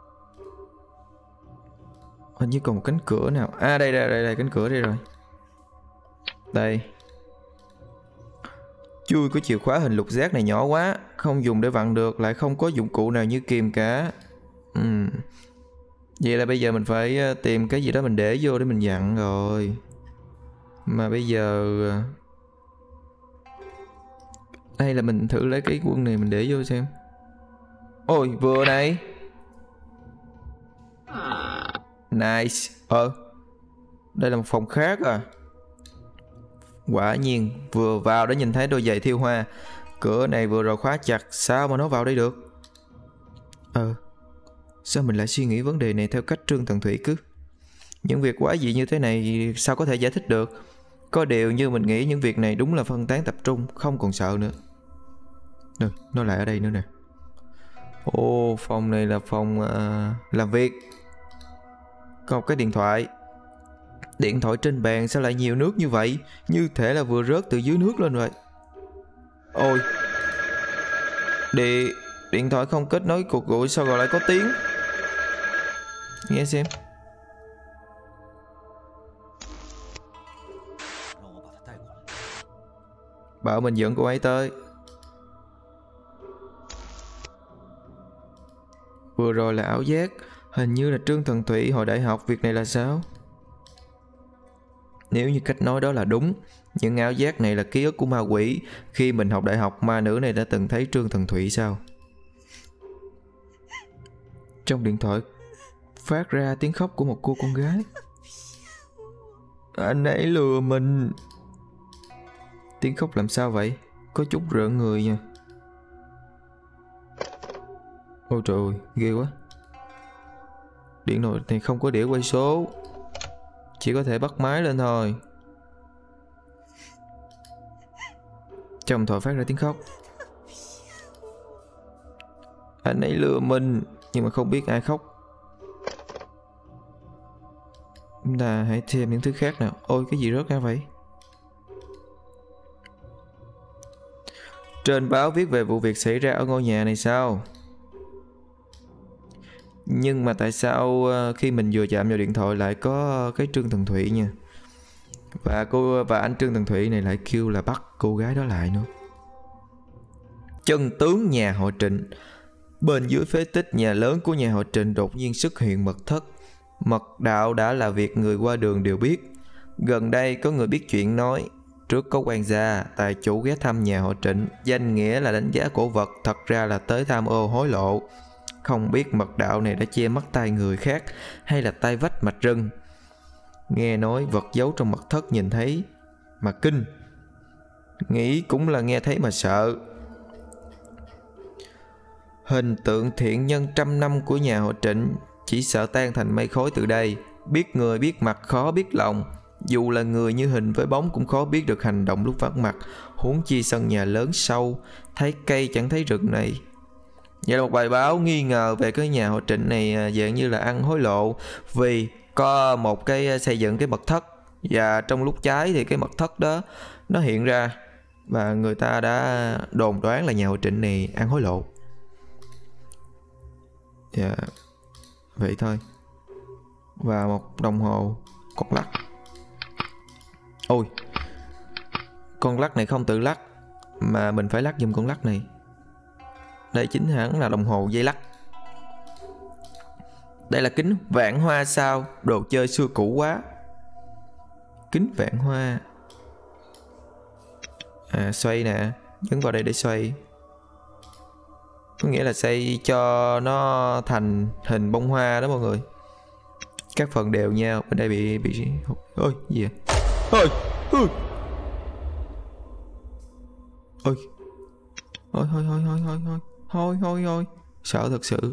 Hình như còn một cánh cửa nào. À đây đây đây, đây cánh cửa đây rồi. Đây. Chui của chìa khóa hình lục giác này nhỏ quá, không dùng để vặn được, lại không có dụng cụ nào như kìm cả. uhm. Vậy là bây giờ mình phải tìm cái gì đó mình để vô để mình vặn rồi. Mà bây giờ đây là mình thử lấy cái quân này mình để vô xem. Ôi vừa này. Nice. Ờ đây là một phòng khác à. Quả nhiên vừa vào đã nhìn thấy đôi giày thiêu hoa. Cửa này vừa rồi khóa chặt, sao mà nó vào đây được? Ờ sao mình lại suy nghĩ vấn đề này theo cách Trương Thần Thủy cứ. Những việc quá dị như thế này sao có thể giải thích được. Có điều như mình nghĩ những việc này đúng là phân tán tập trung, không còn sợ nữa. Được, nó lại ở đây nữa nè. Ồ, phòng này là phòng uh, làm việc. Có một cái điện thoại. Điện thoại trên bàn sao lại nhiều nước như vậy? Như thể là vừa rớt từ dưới nước lên vậy. Ôi Điện, điện thoại không kết nối cuộc gọi sao gọi lại có tiếng. Nghe xem. Bảo mình dẫn cô ấy tới. Vừa rồi là ảo giác. Hình như là Trương Thần Thủy hồi đại học. Việc này là sao? Nếu như cách nói đó là đúng, những ảo giác này là ký ức của ma quỷ. Khi mình học đại học, ma nữ này đã từng thấy Trương Thần Thủy sao? Trong điện thoại phát ra tiếng khóc của một cô con gái. Anh ấy lừa mình. Tiếng khóc làm sao vậy? có chút rợn người nha. Ôi trời ơi, ghê quá. Điện thoại này không có đĩa quay số, chỉ có thể bắt máy lên thôi. Trong thoại phát ra tiếng khóc. Anh ấy lừa mình, nhưng mà không biết ai khóc. Chúng ta hãy thêm những thứ khác nào. Ôi, cái gì rớt ra vậy? Trên báo viết về vụ việc xảy ra ở ngôi nhà này sao? Nhưng mà tại sao khi mình vừa chạm vào điện thoại lại có cái Trương Thần Thụy nha. Và cô và anh Trương Thần Thụy này lại kêu là bắt cô gái đó lại nữa. Chân tướng nhà họ Trịnh. Bên dưới phế tích nhà lớn của nhà họ Trịnh đột nhiên xuất hiện mật thất. Mật đạo đã là việc người qua đường đều biết. Gần đây có người biết chuyện nói, trước có quan gia, tài chủ ghé thăm nhà họ Trịnh, danh nghĩa là đánh giá cổ vật, thật ra là tới tham ô hối lộ. Không biết mật đạo này đã che mắt tay người khác hay là tay vách mạch rừng. Nghe nói vật giấu trong mật thất nhìn thấy mà kinh, nghĩ cũng là nghe thấy mà sợ. Hình tượng thiện nhân trăm năm của nhà họ Trịnh chỉ sợ tan thành mây khói từ đây. Biết người biết mặt khó biết lòng. Dù là người như hình với bóng cũng khó biết được hành động lúc vắng mặt. Huống chi sân nhà lớn sâu, thấy cây chẳng thấy rừng này. Vậy là một bài báo nghi ngờ về cái nhà họ Trịnh này dạng như là ăn hối lộ. Vì có một cái xây dựng cái mật thất, và trong lúc cháy thì cái mật thất đó nó hiện ra, và người ta đã đồn đoán là nhà họ Trịnh này ăn hối lộ. Dạ yeah. Vậy thôi. Và một đồng hồ con lắc. Ôi, con lắc này không tự lắc, mà mình phải lắc giùm con lắc này. Đây chính hẳn là đồng hồ dây lắc. Đây là kính vạn hoa sao? Đồ chơi xưa cũ quá. Kính vạn hoa. À, xoay nè, nhấn vào đây để xoay. Có nghĩa là xây cho nó thành hình bông hoa đó mọi người. Các phần đều nhau. Bên đây bị bị ôi gì vậy? Ôi ôi ôi ôi ôi ôi ôi ôi ôi thôi thôi thôi, sợ thật sự.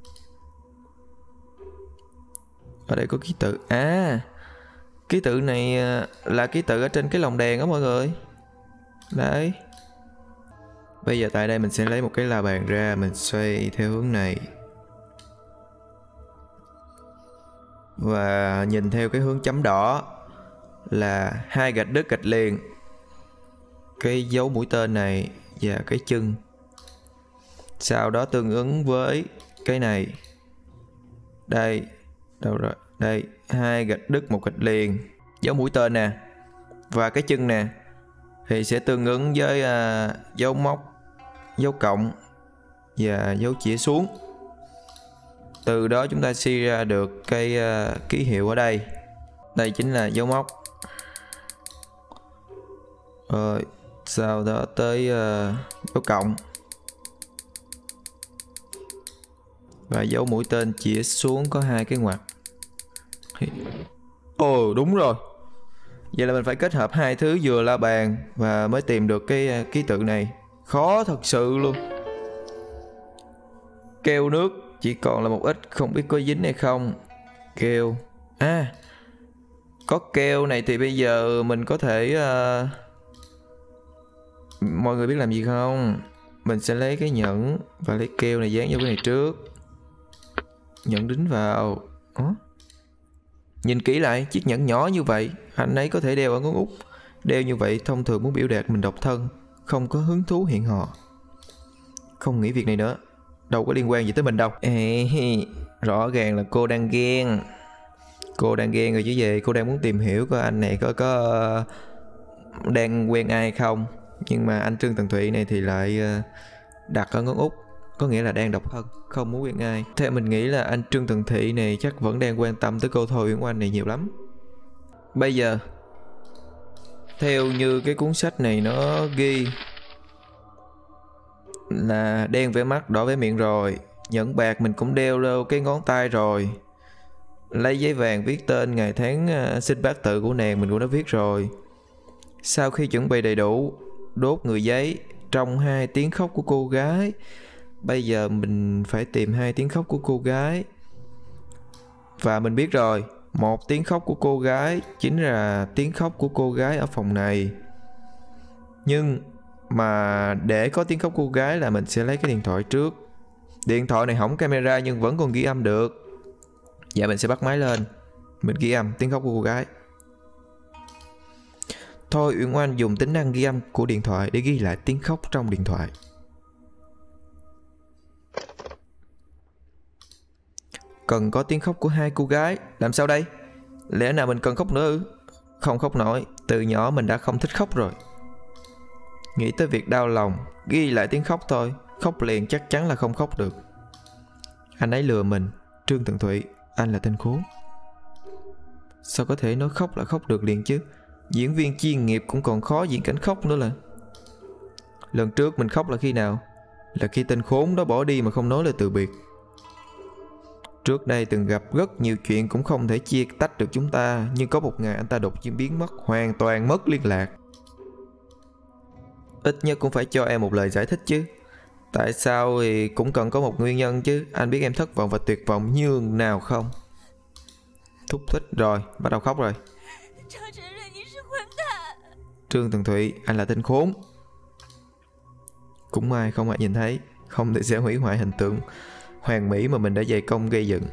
Ở đây có ký tự. À, ký tự này là ký tự ở trên cái lồng đèn đó mọi người. Đấy. Bây giờ tại đây mình sẽ lấy một cái la bàn ra, mình xoay theo hướng này. Và nhìn theo cái hướng chấm đỏ là hai gạch đứt gạch liền. Cái dấu mũi tên này và cái chân. Sau đó tương ứng với cái này. Đây, đâu rồi? Đây, hai gạch đứt một gạch liền. Dấu mũi tên nè. Và cái chân nè thì sẽ tương ứng với uh, dấu móc, dấu cộng và dấu chĩa xuống. Từ đó chúng ta suy ra được cái uh, ký hiệu ở đây. Đây chính là dấu móc. Rồi, sau đó tới uh, dấu cộng. Và dấu mũi tên chĩa xuống có hai cái ngoặc. Ồ, oh, đúng rồi. Vậy là mình phải kết hợp hai thứ vừa la bàn và mới tìm được cái uh, ký tự này. Khó thật sự luôn. Keo nước chỉ còn là một ít, không biết có dính hay không. Keo. À, có keo này thì bây giờ mình có thể uh... mọi người biết làm gì không? Mình sẽ lấy cái nhẫn và lấy keo này dán vô cái này trước. Nhẫn đính vào. Ủa? Nhìn kỹ lại, chiếc nhẫn nhỏ như vậy anh ấy có thể đeo ở ngón út. Đeo như vậy thông thường muốn biểu đạt mình độc thân, không có hứng thú hẹn hò. Không nghĩ việc này nữa, đâu có liên quan gì tới mình đâu. Ê, rõ ràng là cô đang ghen. Cô đang ghen rồi chứ gì. Cô đang muốn tìm hiểu coi anh này có có uh, đang quen ai không. Nhưng mà anh Trương Thần Thụy này thì lại uh, đặt ở ngón út, có nghĩa là đang độc thân, không muốn quen ai. Theo mình nghĩ là anh Trương Thần Thụy này chắc vẫn đang quan tâm tới cô Thôi Uyển Oanh này nhiều lắm. Bây giờ theo như cái cuốn sách này nó ghi là đen vẻ mắt, đỏ vẻ miệng rồi. Nhẫn bạc mình cũng đeo lên cái ngón tay rồi. Lấy giấy vàng viết tên, ngày tháng, uh, sinh bát tự của nàng mình cũng đã viết rồi. Sau khi chuẩn bị đầy đủ, đốt người giấy, trong hai tiếng khóc của cô gái. Bây giờ mình phải tìm hai tiếng khóc của cô gái. Và mình biết rồi, một tiếng khóc của cô gái chính là tiếng khóc của cô gái ở phòng này. Nhưng mà để có tiếng khóc cô gái là mình sẽ lấy cái điện thoại trước. Điện thoại này hỏng camera nhưng vẫn còn ghi âm được. Dạ mình sẽ bắt máy lên, mình ghi âm tiếng khóc của cô gái. Thôi Uyển Oanh dùng tính năng ghi âm của điện thoại để ghi lại tiếng khóc trong điện thoại. Cần có tiếng khóc của hai cô gái. Làm sao đây? Lẽ nào mình cần khóc nữa ư? Không khóc nổi, từ nhỏ mình đã không thích khóc rồi. Nghĩ tới việc đau lòng, ghi lại tiếng khóc thôi. Khóc liền chắc chắn là không khóc được. Anh ấy lừa mình. Trương Tần Thụy, anh là tên khốn. Sao có thể nói khóc là khóc được liền chứ? Diễn viên chuyên nghiệp cũng còn khó diễn cảnh khóc nữa là. Lần trước mình khóc là khi nào? Là khi tên khốn đó bỏ đi mà không nói lời từ biệt. Trước đây từng gặp rất nhiều chuyện cũng không thể chia tách được chúng ta. Nhưng có một ngày anh ta đột nhiên biến mất, hoàn toàn mất liên lạc. Ít nhất cũng phải cho em một lời giải thích chứ. Tại sao thì cũng cần có một nguyên nhân chứ. Anh biết em thất vọng và tuyệt vọng như nào không? Thúc thích rồi, bắt đầu khóc rồi. Trương Tần Thụy, anh là tên khốn. Cũng may không ai nhìn thấy, không thì sẽ hủy hoại hình tượng hoàn mỹ mà mình đã dày công gây dựng.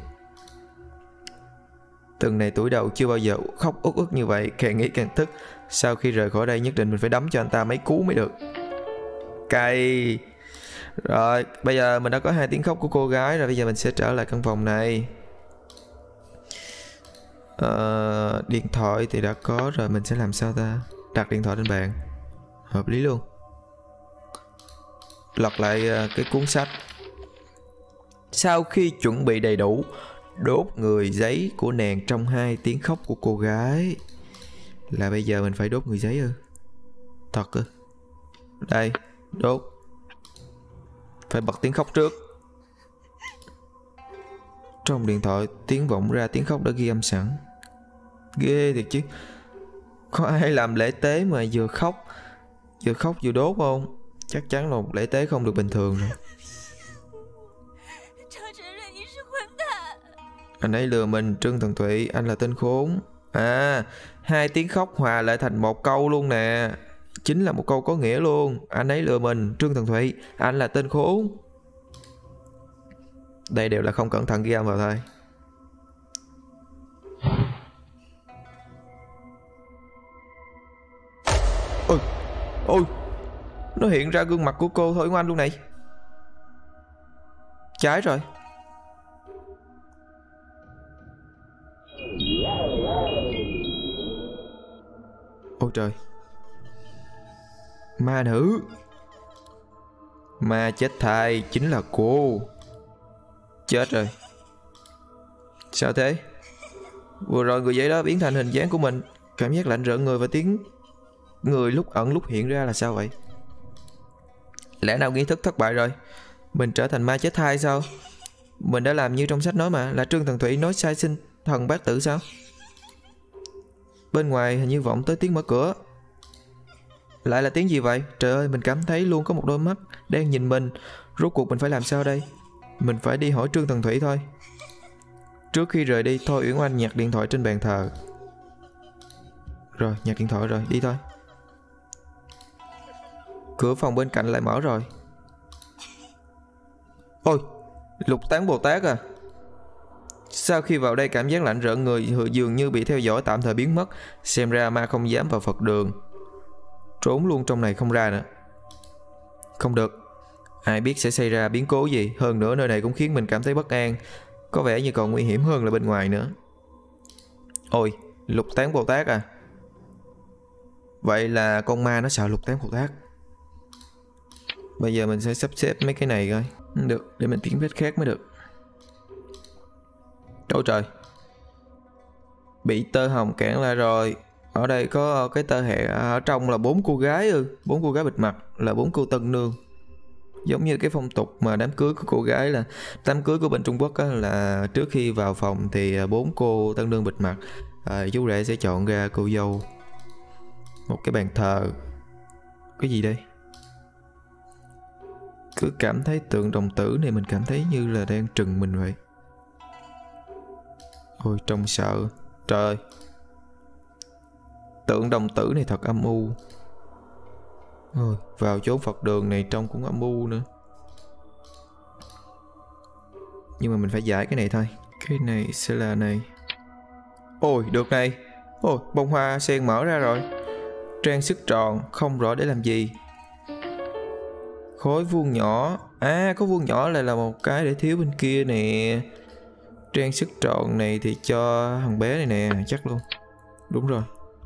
Từng này tuổi đầu chưa bao giờ khóc uất ức như vậy, càng nghĩ càng tức. Sau khi rời khỏi đây nhất định mình phải đấm cho anh ta mấy cú mới được. Cay. Rồi, bây giờ mình đã có hai tiếng khóc của cô gái rồi. Bây giờ mình sẽ trở lại căn phòng này. Ờ, điện thoại thì đã có rồi. Mình sẽ làm sao ta? Đặt điện thoại lên bàn. Hợp lý luôn. Lật lại cái cuốn sách. Sau khi chuẩn bị đầy đủ, đốt người giấy của nàng trong hai tiếng khóc của cô gái. Là bây giờ mình phải đốt người giấy ư? Thật ư? Đây, đốt. Phải bật tiếng khóc trước. Trong điện thoại tiếng vọng ra tiếng khóc đã ghi âm sẵn. Ghê thiệt chứ. Có ai làm lễ tế mà vừa khóc Vừa khóc vừa đốt không? Chắc chắn là một lễ tế không được bình thường rồi. Anh ấy lừa mình. Trương Tần Thụy, anh là tên khốn. À, hai tiếng khóc hòa lại thành một câu luôn nè. Chính là một câu có nghĩa luôn. Anh ấy lừa mình. Trương Tần Thụy, anh là tên khốn. Đây đều là không cẩn thận ghi âm vào thôi. Ôi, ôi, nó hiện ra gương mặt của cô Thôi Ngoan luôn này. Trái rồi. Ôi trời. Ma nữ. Ma chết thai chính là cô. Chết rồi. Sao thế? Vừa rồi người giấy đó biến thành hình dáng của mình. Cảm giác lạnh rợn người và tiếng người lúc ẩn lúc hiện ra là sao vậy? Lẽ nào nghi thức thất bại rồi? Mình trở thành ma chết thai sao? Mình đã làm như trong sách nói mà. Là Trương Tần Thụy nói sai sinh thần bát tử sao? Bên ngoài hình như vọng tới tiếng mở cửa. Lại là tiếng gì vậy? Trời ơi, mình cảm thấy luôn có một đôi mắt đang nhìn mình. Rốt cuộc mình phải làm sao đây? Mình phải đi hỏi Trương Tần Thụy thôi. Trước khi rời đi, Thôi Uyển Oanh nhặt điện thoại trên bàn thờ. Rồi, nhặt điện thoại rồi, đi thôi. Cửa phòng bên cạnh lại mở rồi. Ôi, Lục Tán Bồ Tát à. Sau khi vào đây cảm giác lạnh rợn người dường như bị theo dõi tạm thời biến mất. Xem ra ma không dám vào Phật đường. Trốn luôn trong này không ra nữa. Không được. Ai biết sẽ xảy ra biến cố gì. Hơn nữa nơi này cũng khiến mình cảm thấy bất an. Có vẻ như còn nguy hiểm hơn là bên ngoài nữa. Ôi, Lục Tán Bồ Tát à. Vậy là con ma nó sợ Lục Tán Bồ Tát. Bây giờ mình sẽ sắp xếp mấy cái này coi. Được, để mình tiến vết khác mới được. Ôi trời. Bị tơ hồng cản lại rồi. Ở đây có cái tơ hẹ. Ở trong là bốn cô gái ư. Bốn cô gái bịt mặt là bốn cô tân nương. Giống như cái phong tục mà đám cưới của cô gái là đám cưới của bên Trung Quốc á, là trước khi vào phòng thì bốn cô tân nương bịt mặt. à, Chú rể sẽ chọn ra cô dâu. Một cái bàn thờ. Cái gì đây? cứ cảm thấy tượng đồng tử này mình cảm thấy như là đang trừng mình vậy. Ôi trông sợ. Trời ơi, tượng đồng tử này thật âm u. Ôi, vào chốn Phật đường này trông cũng âm u nữa. Nhưng mà mình phải giải cái này thôi. Cái này sẽ là này. Ôi được này. Ôi bông hoa sen mở ra rồi. Trang sức tròn không rõ để làm gì. Khối vuông nhỏ. À có vuông nhỏ lại là một cái để thiếu bên kia nè. Trang sức tròn này thì cho thằng bé này nè. Chắc luôn. Đúng rồi.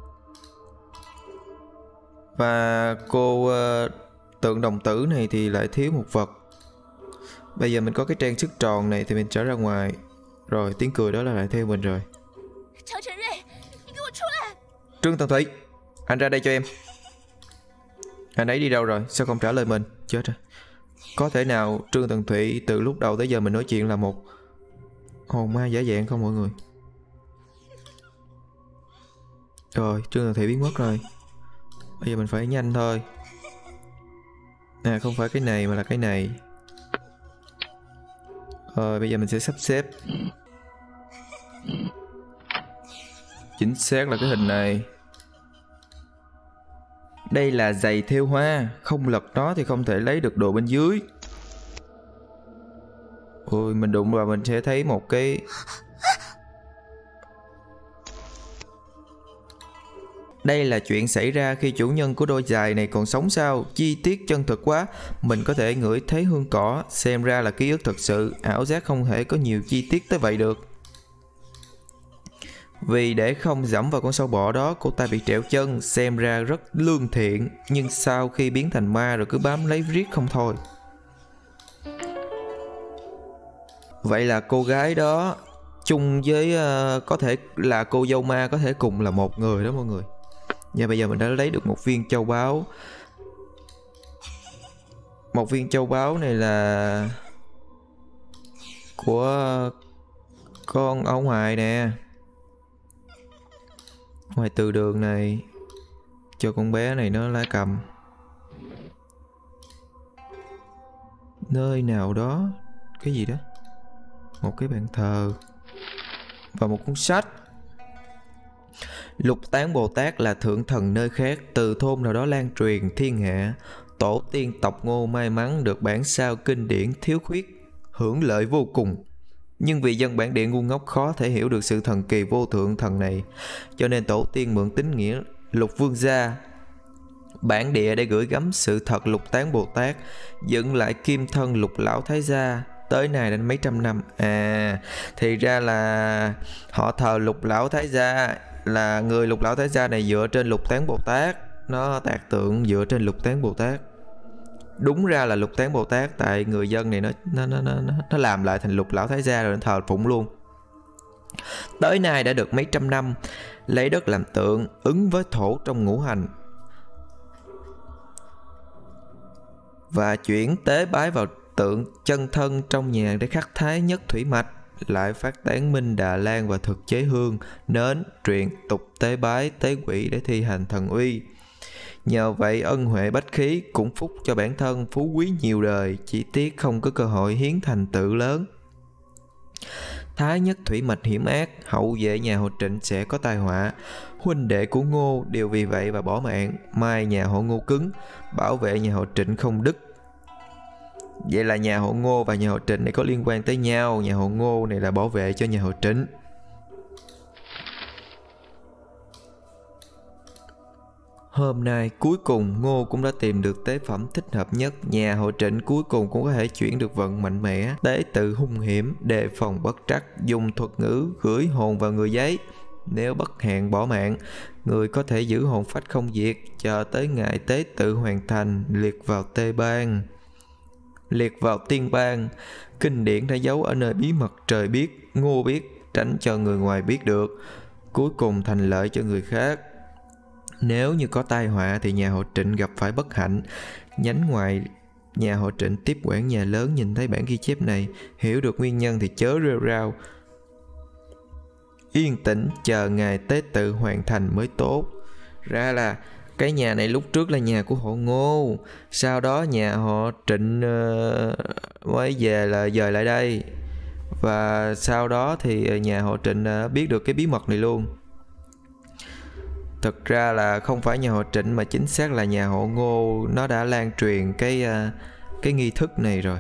Và cô uh, tượng đồng tử này thì lại thiếu một vật. Bây giờ mình có cái trang sức tròn này thì mình trở ra ngoài. Rồi tiếng cười đó là lại theo mình rồi. Trương Tần Thủy, anh ra đây cho em. Anh ấy đi đâu rồi? Sao không trả lời mình? Chết rồi. Có thể nào Trương Tần Thủy từ lúc đầu tới giờ mình nói chuyện là một hồn ma giả dạng không mọi người? Rồi Trương Tần Thủy biến mất rồi. Bây giờ mình phải nhanh thôi. À không phải cái này mà là cái này. Rồi bây giờ mình sẽ sắp xếp. Chính xác là cái hình này. Đây là giày thêu hoa. Không lật nó thì không thể lấy được đồ bên dưới. Ôi mình đụng vào mình sẽ thấy một cái. Đây là chuyện xảy ra khi chủ nhân của đôi giày này còn sống sao? Chi tiết chân thực quá. Mình có thể ngửi thấy hương cỏ. Xem ra là ký ức thật sự. Ảo giác không thể có nhiều chi tiết tới vậy được. Vì để không dẫm vào con sâu bọ đó, cô ta bị trẹo chân. Xem ra rất lương thiện. Nhưng sau khi biến thành ma rồi cứ bám lấy riết không thôi. Vậy là cô gái đó chung với uh, có thể là cô dâu ma, có thể cùng là một người đó mọi người. Và bây giờ mình đã lấy được một viên châu báu. Một viên châu báu này là của con ở ngoài nè. Ngoài từ đường này. Cho con bé này nó lá cầm. Nơi nào đó. Cái gì đó. Một cái bàn thờ. Và một cuốn sách. Lục Tán Bồ Tát là thượng thần nơi khác. Từ thôn nào đó lan truyền thiên hạ. Tổ tiên tộc Ngô may mắn được bản sao kinh điển thiếu khuyết, hưởng lợi vô cùng. Nhưng vì dân bản địa ngu ngốc khó thể hiểu được sự thần kỳ vô thượng thần này, cho nên tổ tiên mượn tín nghĩa Lục Vương gia bản địa để gửi gắm sự thật Lục Tán Bồ Tát, dựng lại kim thân Lục Lão Thái gia. Tới nay đến mấy trăm năm. À thì ra là họ thờ Lục Lão Thái gia, là người Lục Lão Thái gia này dựa trên Lục Tán Bồ Tát. Nó tạc tượng dựa trên Lục Tán Bồ Tát. Đúng ra là Lục Tán Bồ Tát, tại người dân này nó nó nó nó nó làm lại thành Lục Lão Thái gia rồi nó thờ phụng luôn. Tới nay đã được mấy trăm năm, lấy đất làm tượng, ứng với thổ trong ngũ hành, và chuyển tế bái vào tượng chân thân trong nhà để khắc thái nhất thủy mạch, lại phát tán minh Đà Lan và thực chế hương, nến, truyền tục tế bái, tế quỷ để thi hành thần uy. Nhờ vậy ân huệ bách khí cũng phúc cho bản thân phú quý nhiều đời, chỉ tiếc không có cơ hội hiến thành tựu lớn. Thái nhất thủy mạch hiểm ác, hậu vệ nhà họ Trịnh sẽ có tai họa. Huynh đệ của Ngô đều vì vậy và bỏ mạng, mai nhà họ Ngô cứng, bảo vệ nhà họ Trịnh không đứt. Vậy là nhà họ Ngô và nhà họ Trịnh này có liên quan tới nhau. Nhà họ Ngô này là bảo vệ cho nhà họ Trịnh. Hôm nay cuối cùng Ngô cũng đã tìm được tế phẩm thích hợp nhất. Nhà họ Trịnh cuối cùng cũng có thể chuyển được vận mạnh mẽ. Tế tự hung hiểm, đề phòng bất trắc, dùng thuật ngữ gửi hồn vào người giấy. Nếu bất hẹn bỏ mạng, người có thể giữ hồn phách không diệt, chờ tới ngày tế tự hoàn thành, liệt vào tê bang, liệt vào tiên bang. Kinh điển đã giấu ở nơi bí mật trời biết, Ngô biết, tránh cho người ngoài biết được, cuối cùng thành lợi cho người khác. Nếu như có tai họa thì nhà họ Trịnh gặp phải bất hạnh. Nhánh ngoài nhà họ Trịnh tiếp quản nhà lớn nhìn thấy bản ghi chép này, hiểu được nguyên nhân thì chớ rêu rao, yên tĩnh chờ ngày tế tự hoàn thành mới tốt. Ra là Cái nhà này lúc trước là nhà của họ Ngô, sau đó nhà họ Trịnh uh, mới về là dời lại đây. Và sau đó thì nhà họ Trịnh uh, biết được cái bí mật này luôn. Thực ra là không phải nhà họ Trịnh mà chính xác là nhà họ Ngô nó đã lan truyền cái uh, cái nghi thức này rồi.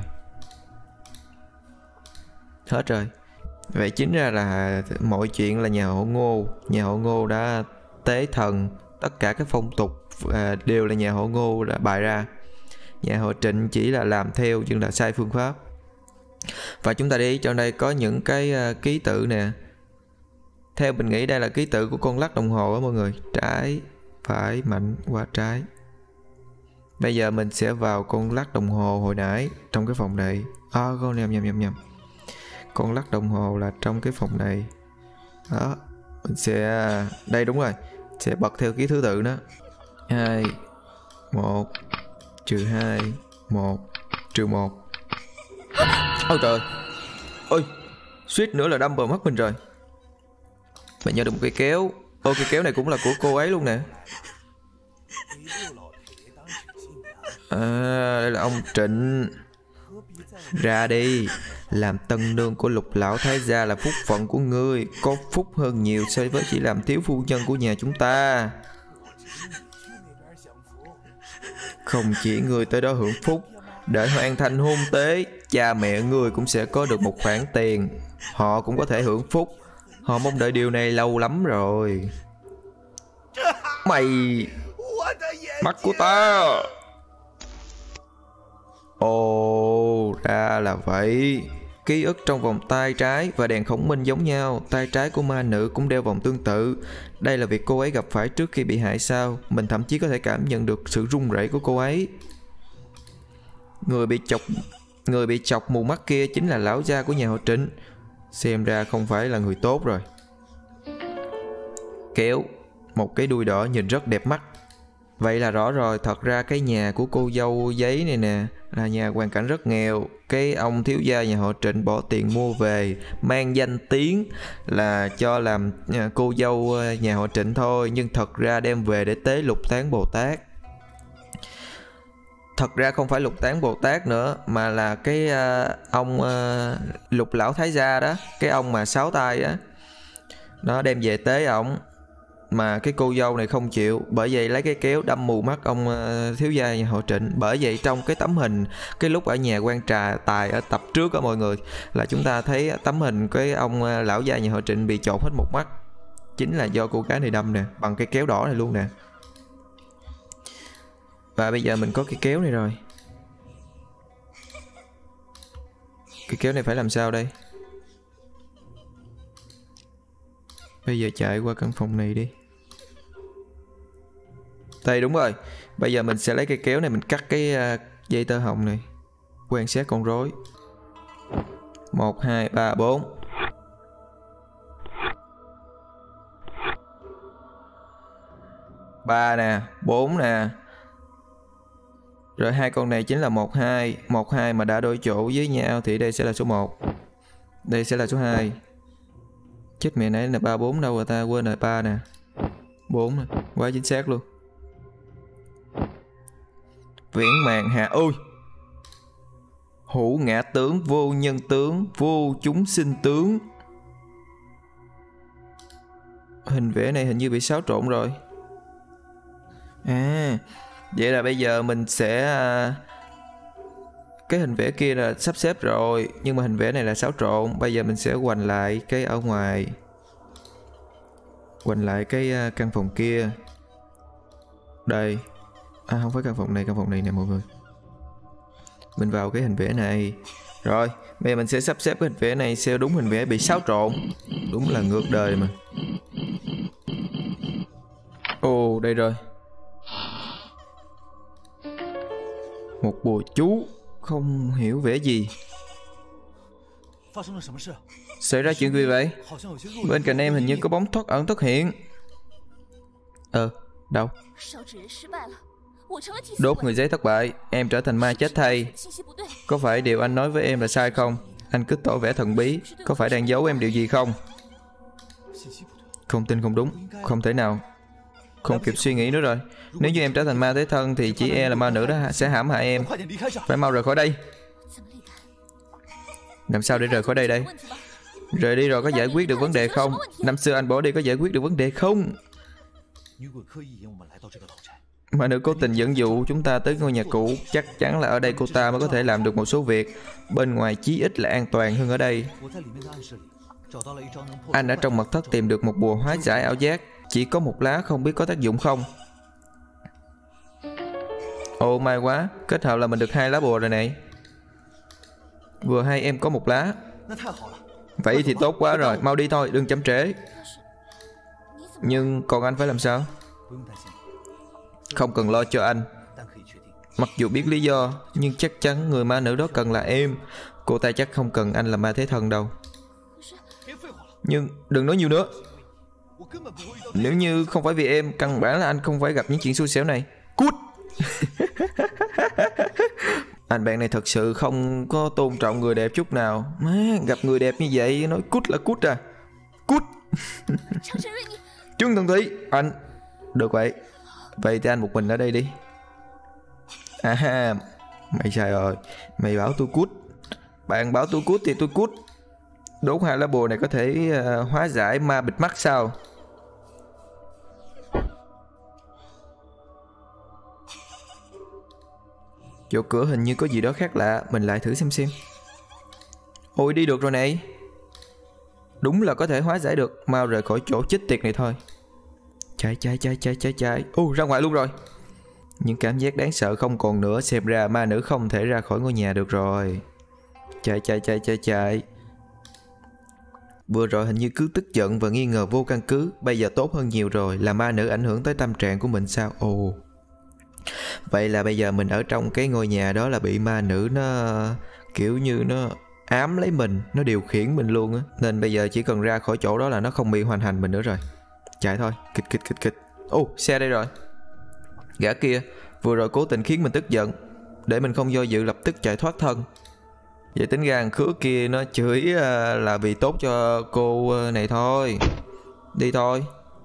Hết rồi. Vậy chính ra là mọi chuyện là nhà họ Ngô, nhà họ Ngô đã tế thần, tất cả các phong tục à, đều là nhà họ Ngô đã bày ra. Nhà họ Trịnh chỉ là làm theo nhưng là sai phương pháp. Và chúng ta để ý trong đây có những cái uh, ký tự nè. Theo mình nghĩ đây là ký tự của con lắc đồng hồ đó mọi người. Trái, phải, mạnh, qua trái. Bây giờ mình sẽ vào con lắc đồng hồ hồi nãy trong cái phòng này. À, con nhầm nhầm nhầm nhầm. Con lắc đồng hồ là trong cái phòng này. Đó, mình sẽ... Đây đúng rồi. Sẽ bật theo cái thứ tự đó. Hai, một, trừ hai, một, trừ một. Ôi trời. Ôi, suýt nữa là đâm vào mắt mình rồi. Mình nhớ được một cái kéo. Ôi, cái kéo này cũng là của cô ấy luôn nè. À, đây là ông Trịnh. Ra đi. Làm tân nương của Lục lão thái gia là phúc phận của ngươi, có phúc hơn nhiều so với chỉ làm thiếu phu nhân của nhà chúng ta. Không chỉ ngươi tới đó hưởng phúc, để hoàn thành hôn tế, cha mẹ ngươi cũng sẽ có được một khoản tiền. Họ cũng có thể hưởng phúc. Họ mong đợi điều này lâu lắm rồi. Mày... Mắt của ta. Ồ, ra là vậy. Ký ức trong vòng tay trái và đèn khổng minh giống nhau. Tay trái của ma nữ cũng đeo vòng tương tự. Đây là việc cô ấy gặp phải trước khi bị hại sao? Mình thậm chí có thể cảm nhận được sự run rẩy của cô ấy. Người bị chọc Người bị chọc mù mắt kia chính là lão gia của nhà họ Trịnh. Xem ra không phải là người tốt rồi. Kéo. Một cái đuôi đỏ nhìn rất đẹp mắt. Vậy là rõ rồi, thật ra cái nhà của cô dâu giấy này nè là nhà hoàn cảnh rất nghèo. Cái ông thiếu gia nhà họ Trịnh bỏ tiền mua về, mang danh tiếng là cho làm cô dâu nhà họ Trịnh thôi, nhưng thật ra đem về để tế Lục Tán Bồ Tát. Thật ra không phải Lục Tán Bồ Tát nữa, mà là cái uh, ông uh, Lục lão thái gia đó, cái ông mà sáu tay á, nó đem về tế ổng. Mà cái cô dâu này không chịu, bởi vậy lấy cái kéo đâm mù mắt ông uh, thiếu gia nhà họ Trịnh. Bởi vậy trong cái tấm hình cái lúc ở nhà quan trà tài ở tập trước á mọi người, là chúng ta thấy tấm hình cái ông uh, lão gia nhà họ Trịnh bị chột hết một mắt, chính là do cô gái này đâm nè, bằng cái kéo đỏ này luôn nè. Và bây giờ mình có cái kéo này rồi. Cái kéo này phải làm sao đây? Bây giờ chạy qua căn phòng này đi. Đây đúng rồi. Bây giờ mình sẽ lấy cây kéo này mình cắt cái uh, dây tơ hồng này. Quan sát con rối. Một, hai, ba, bốn. Ba nè, bốn nè. Rồi hai con này chính là một, hai. Một, hai mà đã đổi chỗ với nhau thì đây sẽ là số một. Đây sẽ là số hai. Chết mẹ, nãy là ba bốn đâu rồi ta, quên rồi, ba nè. bốn nè, quá chính xác luôn. Viễn màn hạ, ôi. Hữu ngã tướng, vô nhân tướng, vô chúng sinh tướng. Hình vẽ này hình như bị xáo trộn rồi. À, vậy là bây giờ mình sẽ... Cái hình vẽ kia là sắp xếp rồi, nhưng mà hình vẽ này là xáo trộn. Bây giờ mình sẽ hoành lại cái ở ngoài, hoành lại cái căn phòng kia. Đây. À không phải căn phòng này, căn phòng này nè mọi người. Mình vào cái hình vẽ này. Rồi, bây giờ mình sẽ sắp xếp cái hình vẽ này theo đúng hình vẽ bị xáo trộn. Đúng là ngược đời mà. Ồ, đây rồi. Một bùa chú. Không hiểu vẽ gì. Xảy ra chuyện gì vậy? Bên cạnh em hình như có bóng thoát ẩn thoát hiện. Ờ, đâu? Đốt người giấy thất bại. Em trở thành ma chết thay. Có phải điều anh nói với em là sai không? Anh cứ tỏ vẻ thần bí. Có phải đang giấu em điều gì không? Không tin không đúng. Không thể nào. Không kịp suy nghĩ nữa rồi. Nếu như em trở thành ma thế thân thì chỉ e là ma nữ đó sẽ hãm hại em. Phải mau rời khỏi đây. Làm sao để rời khỏi đây đây? Rời đi rồi có giải quyết được vấn đề không? Năm xưa anh bỏ đi có giải quyết được vấn đề không? Ma nữ cố tình dẫn dụ chúng ta tới ngôi nhà cũ. Chắc chắn là ở đây cô ta mới có thể làm được một số việc. Bên ngoài chí ít là an toàn hơn ở đây. Anh ở trong mật thất tìm được một bùa hóa giải ảo giác. Chỉ có một lá, không biết có tác dụng không. Ồ may quá, kết hợp là mình được hai lá bùa rồi này. Vừa hay em có một lá. Vậy thì tốt quá rồi, mau đi thôi, đừng chậm trễ. Nhưng còn anh phải làm sao? Không cần lo cho anh. Mặc dù biết lý do, nhưng chắc chắn người ma nữ đó cần là em. Cô ta chắc không cần anh là ma thế thân đâu. Nhưng đừng nói nhiều nữa. Nếu như không phải vì em, căn bản là anh không phải gặp những chuyện xui xẻo này. Cút. Anh bạn này thật sự không có tôn trọng người đẹp chút nào. Má, gặp người đẹp như vậy nói cút là cút à. Cút. Trương Thần Thủy. Anh. Được vậy. Vậy thì anh một mình ở đây đi. À, mày sai rồi. Mày bảo tôi cút. Bạn bảo tôi cút thì tôi cút. Đốt hai lá bùa này có thể uh, hóa giải ma bịt mắt sao? Chỗ cửa hình như có gì đó khác lạ. Mình lại thử xem xem. Ôi đi được rồi này. Đúng là có thể hóa giải được. Mau rời khỏi chỗ chết tiệt này thôi. Chạy chạy chạy chạy chạy chạy. Ô ra ngoài luôn rồi. Những cảm giác đáng sợ không còn nữa. Xem ra ma nữ không thể ra khỏi ngôi nhà được rồi. Chạy chạy chạy chạy chạy. Vừa rồi hình như cứ tức giận và nghi ngờ vô căn cứ. Bây giờ tốt hơn nhiều rồi. Là ma nữ ảnh hưởng tới tâm trạng của mình sao? Ồ. Vậy là bây giờ mình ở trong cái ngôi nhà đó là bị ma nữ nó kiểu như nó ám lấy mình. Nó điều khiển mình luôn á. Nên bây giờ chỉ cần ra khỏi chỗ đó là nó không bị hoành hành mình nữa rồi. Chạy thôi. Kịch kịch kịch kịch. Ồ xe đây rồi. Gã kia vừa rồi cố tình khiến mình tức giận. Để mình không do dự lập tức chạy thoát thân. Vậy tính ra thằng khứa kia nó chửi là vì tốt cho cô này thôi. Đi thôi.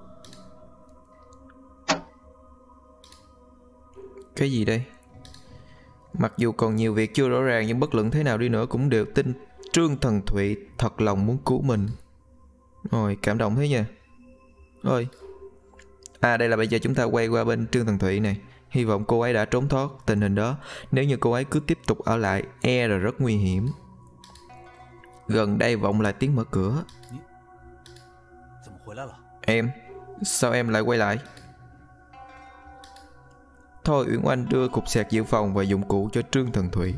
Cái gì đây? Mặc dù còn nhiều việc chưa rõ ràng, nhưng bất luận thế nào đi nữa cũng đều tin Trương Thần Thụy thật lòng muốn cứu mình. Ôi cảm động thế nha. Ôi. À đây là bây giờ chúng ta quay qua bên Trương Thần Thụy này. Hy vọng cô ấy đã trốn thoát tình hình đó. Nếu như cô ấy cứ tiếp tục ở lại, e là rất nguy hiểm. Gần đây vọng lại tiếng mở cửa. Em, sao em lại quay lại? Thôi Uyển Oanh đưa cục sạc dự phòng và dụng cụ cho Trương Thần Thụy.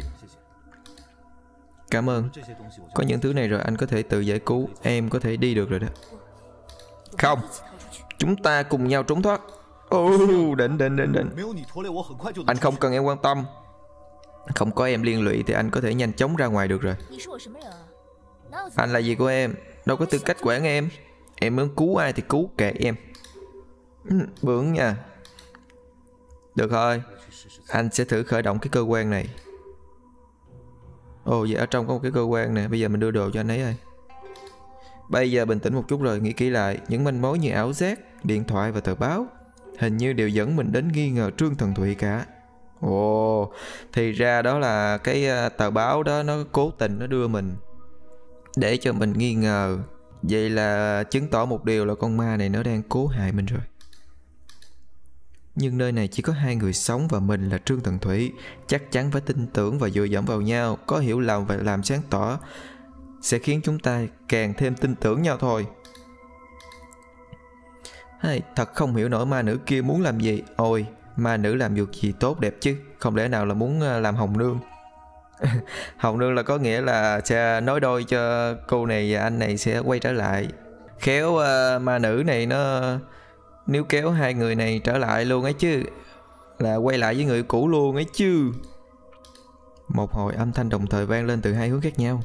Cảm ơn. Có những thứ này rồi anh có thể tự giải cứu. Em có thể đi được rồi đó. Không, chúng ta cùng nhau trốn thoát. Ồ, oh, định định định định. Anh không cần em quan tâm. Không có em liên lụy thì anh có thể nhanh chóng ra ngoài được rồi. Anh là gì của em? Đâu có tư cách quản em. Em muốn cứu ai thì cứu, kệ em. Bướng nha. Được thôi. Anh sẽ thử khởi động cái cơ quan này. Ồ, vậy ở trong có một cái cơ quan nè. Bây giờ mình đưa đồ cho anh ấy ơi. Bây giờ bình tĩnh một chút rồi, nghĩ kỹ lại. Những manh mối như ảo giác, điện thoại và tờ báo hình như đều dẫn mình đến nghi ngờ Trương Thần Thụy cả. Ồ, thì ra đó là cái tờ báo đó nó cố tình nó đưa mình để cho mình nghi ngờ. Vậy là chứng tỏ một điều là con ma này nó đang cố hại mình rồi. Nhưng nơi này chỉ có hai người sống và mình là Trương Thần Thụy. Chắc chắn phải tin tưởng và dựa dẫm vào nhau. Có hiểu lầm và làm sáng tỏ sẽ khiến chúng ta càng thêm tin tưởng nhau thôi. Hay, thật không hiểu nổi ma nữ kia muốn làm gì. Ôi, ma nữ làm việc gì tốt đẹp chứ. Không lẽ nào là muốn làm hồng nương. Hồng nương là có nghĩa là sẽ nói đôi cho cô này và anh này sẽ quay trở lại. Khéo uh, ma nữ này nó níu kéo hai người này trở lại luôn ấy chứ. Là quay lại với người cũ luôn ấy chứ. Một hồi âm thanh đồng thời vang lên từ hai hướng khác nhau.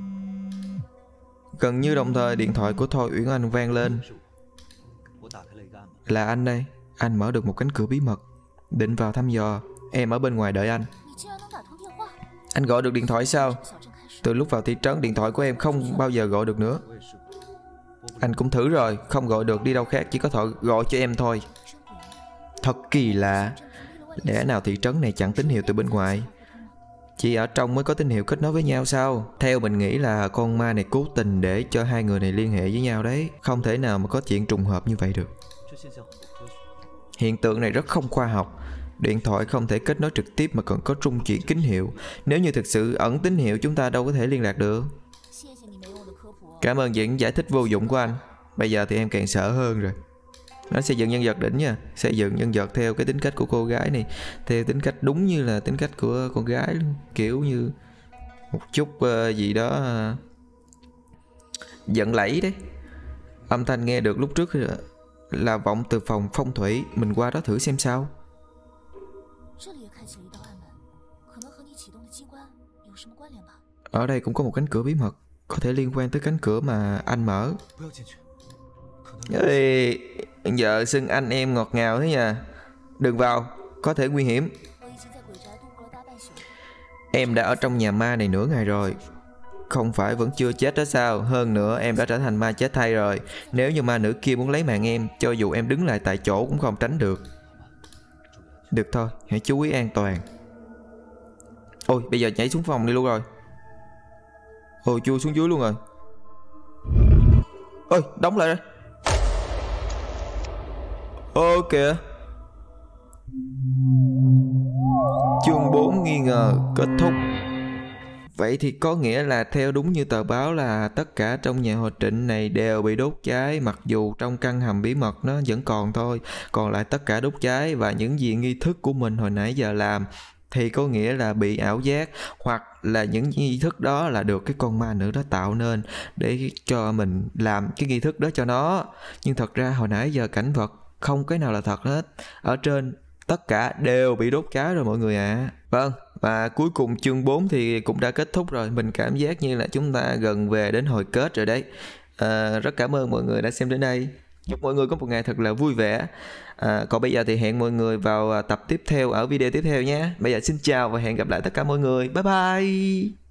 Gần như đồng thời điện thoại của Thôi Uyển Oanh vang lên. Là anh đây. Anh mở được một cánh cửa bí mật. Định vào thăm dò. Em ở bên ngoài đợi anh. Anh gọi được điện thoại sao? Từ lúc vào thị trấn điện thoại của em không bao giờ gọi được nữa. Anh cũng thử rồi, không gọi được đi đâu khác, chỉ có thoại gọi cho em thôi. Thật kỳ lạ. Lẽ nào thị trấn này chẳng tín hiệu từ bên ngoài? Chỉ ở trong mới có tín hiệu kết nối với nhau sao? Theo mình nghĩ là con ma này cố tình để cho hai người này liên hệ với nhau đấy. Không thể nào mà có chuyện trùng hợp như vậy được. Hiện tượng này rất không khoa học. Điện thoại không thể kết nối trực tiếp mà còn có trung chuyển tín hiệu. Nếu như thực sự ẩn tín hiệu chúng ta đâu có thể liên lạc được. Cảm ơn những giải thích vô dụng của anh. Bây giờ thì em càng sợ hơn rồi. Nó xây dựng nhân vật đỉnh nha. Xây dựng nhân vật theo cái tính cách của cô gái này, theo tính cách đúng như là tính cách của con gái luôn. Kiểu như một chút uh, gì đó uh, giận lẫy đấy. Âm thanh nghe được lúc trước là vọng từ phòng phong thủy. Mình qua đó thử xem sao. Ở đây cũng có một cánh cửa bí mật, có thể liên quan tới cánh cửa mà anh mở. Ê, giờ xưng anh em ngọt ngào thế nha. Đừng vào, có thể nguy hiểm. Em đã ở trong nhà ma này nửa ngày rồi. Không phải vẫn chưa chết đó sao? Hơn nữa em đã trở thành ma chết thay rồi. Nếu như ma nữ kia muốn lấy mạng em, cho dù em đứng lại tại chỗ cũng không tránh được. Được thôi, hãy chú ý an toàn. Ôi, bây giờ nhảy xuống phòng đi luôn rồi. Ôi, chui xuống dưới luôn rồi. Ôi, đóng lại rồi. Ô kìa. Chương bốn nghi ngờ kết thúc. Vậy thì có nghĩa là theo đúng như tờ báo là tất cả trong nhà họ Trịnh này đều bị đốt cháy. Mặc dù trong căn hầm bí mật nó vẫn còn thôi. Còn lại tất cả đốt cháy. Và những gì nghi thức của mình hồi nãy giờ làm thì có nghĩa là bị ảo giác. Hoặc là những nghi thức đó là được cái con ma nữ đó tạo nên để cho mình làm cái nghi thức đó cho nó. Nhưng thật ra hồi nãy giờ cảnh vật không cái nào là thật hết. Ở trên tất cả đều bị đốt cháy rồi mọi người ạ. À. Vâng, và cuối cùng chương bốn thì cũng đã kết thúc rồi. Mình cảm giác như là chúng ta gần về đến hồi kết rồi đấy. à, Rất cảm ơn mọi người đã xem đến đây. Chúc mọi người có một ngày thật là vui vẻ. à, Còn bây giờ thì hẹn mọi người vào tập tiếp theo ở video tiếp theo nhé. Bây giờ xin chào và hẹn gặp lại tất cả mọi người. Bye bye.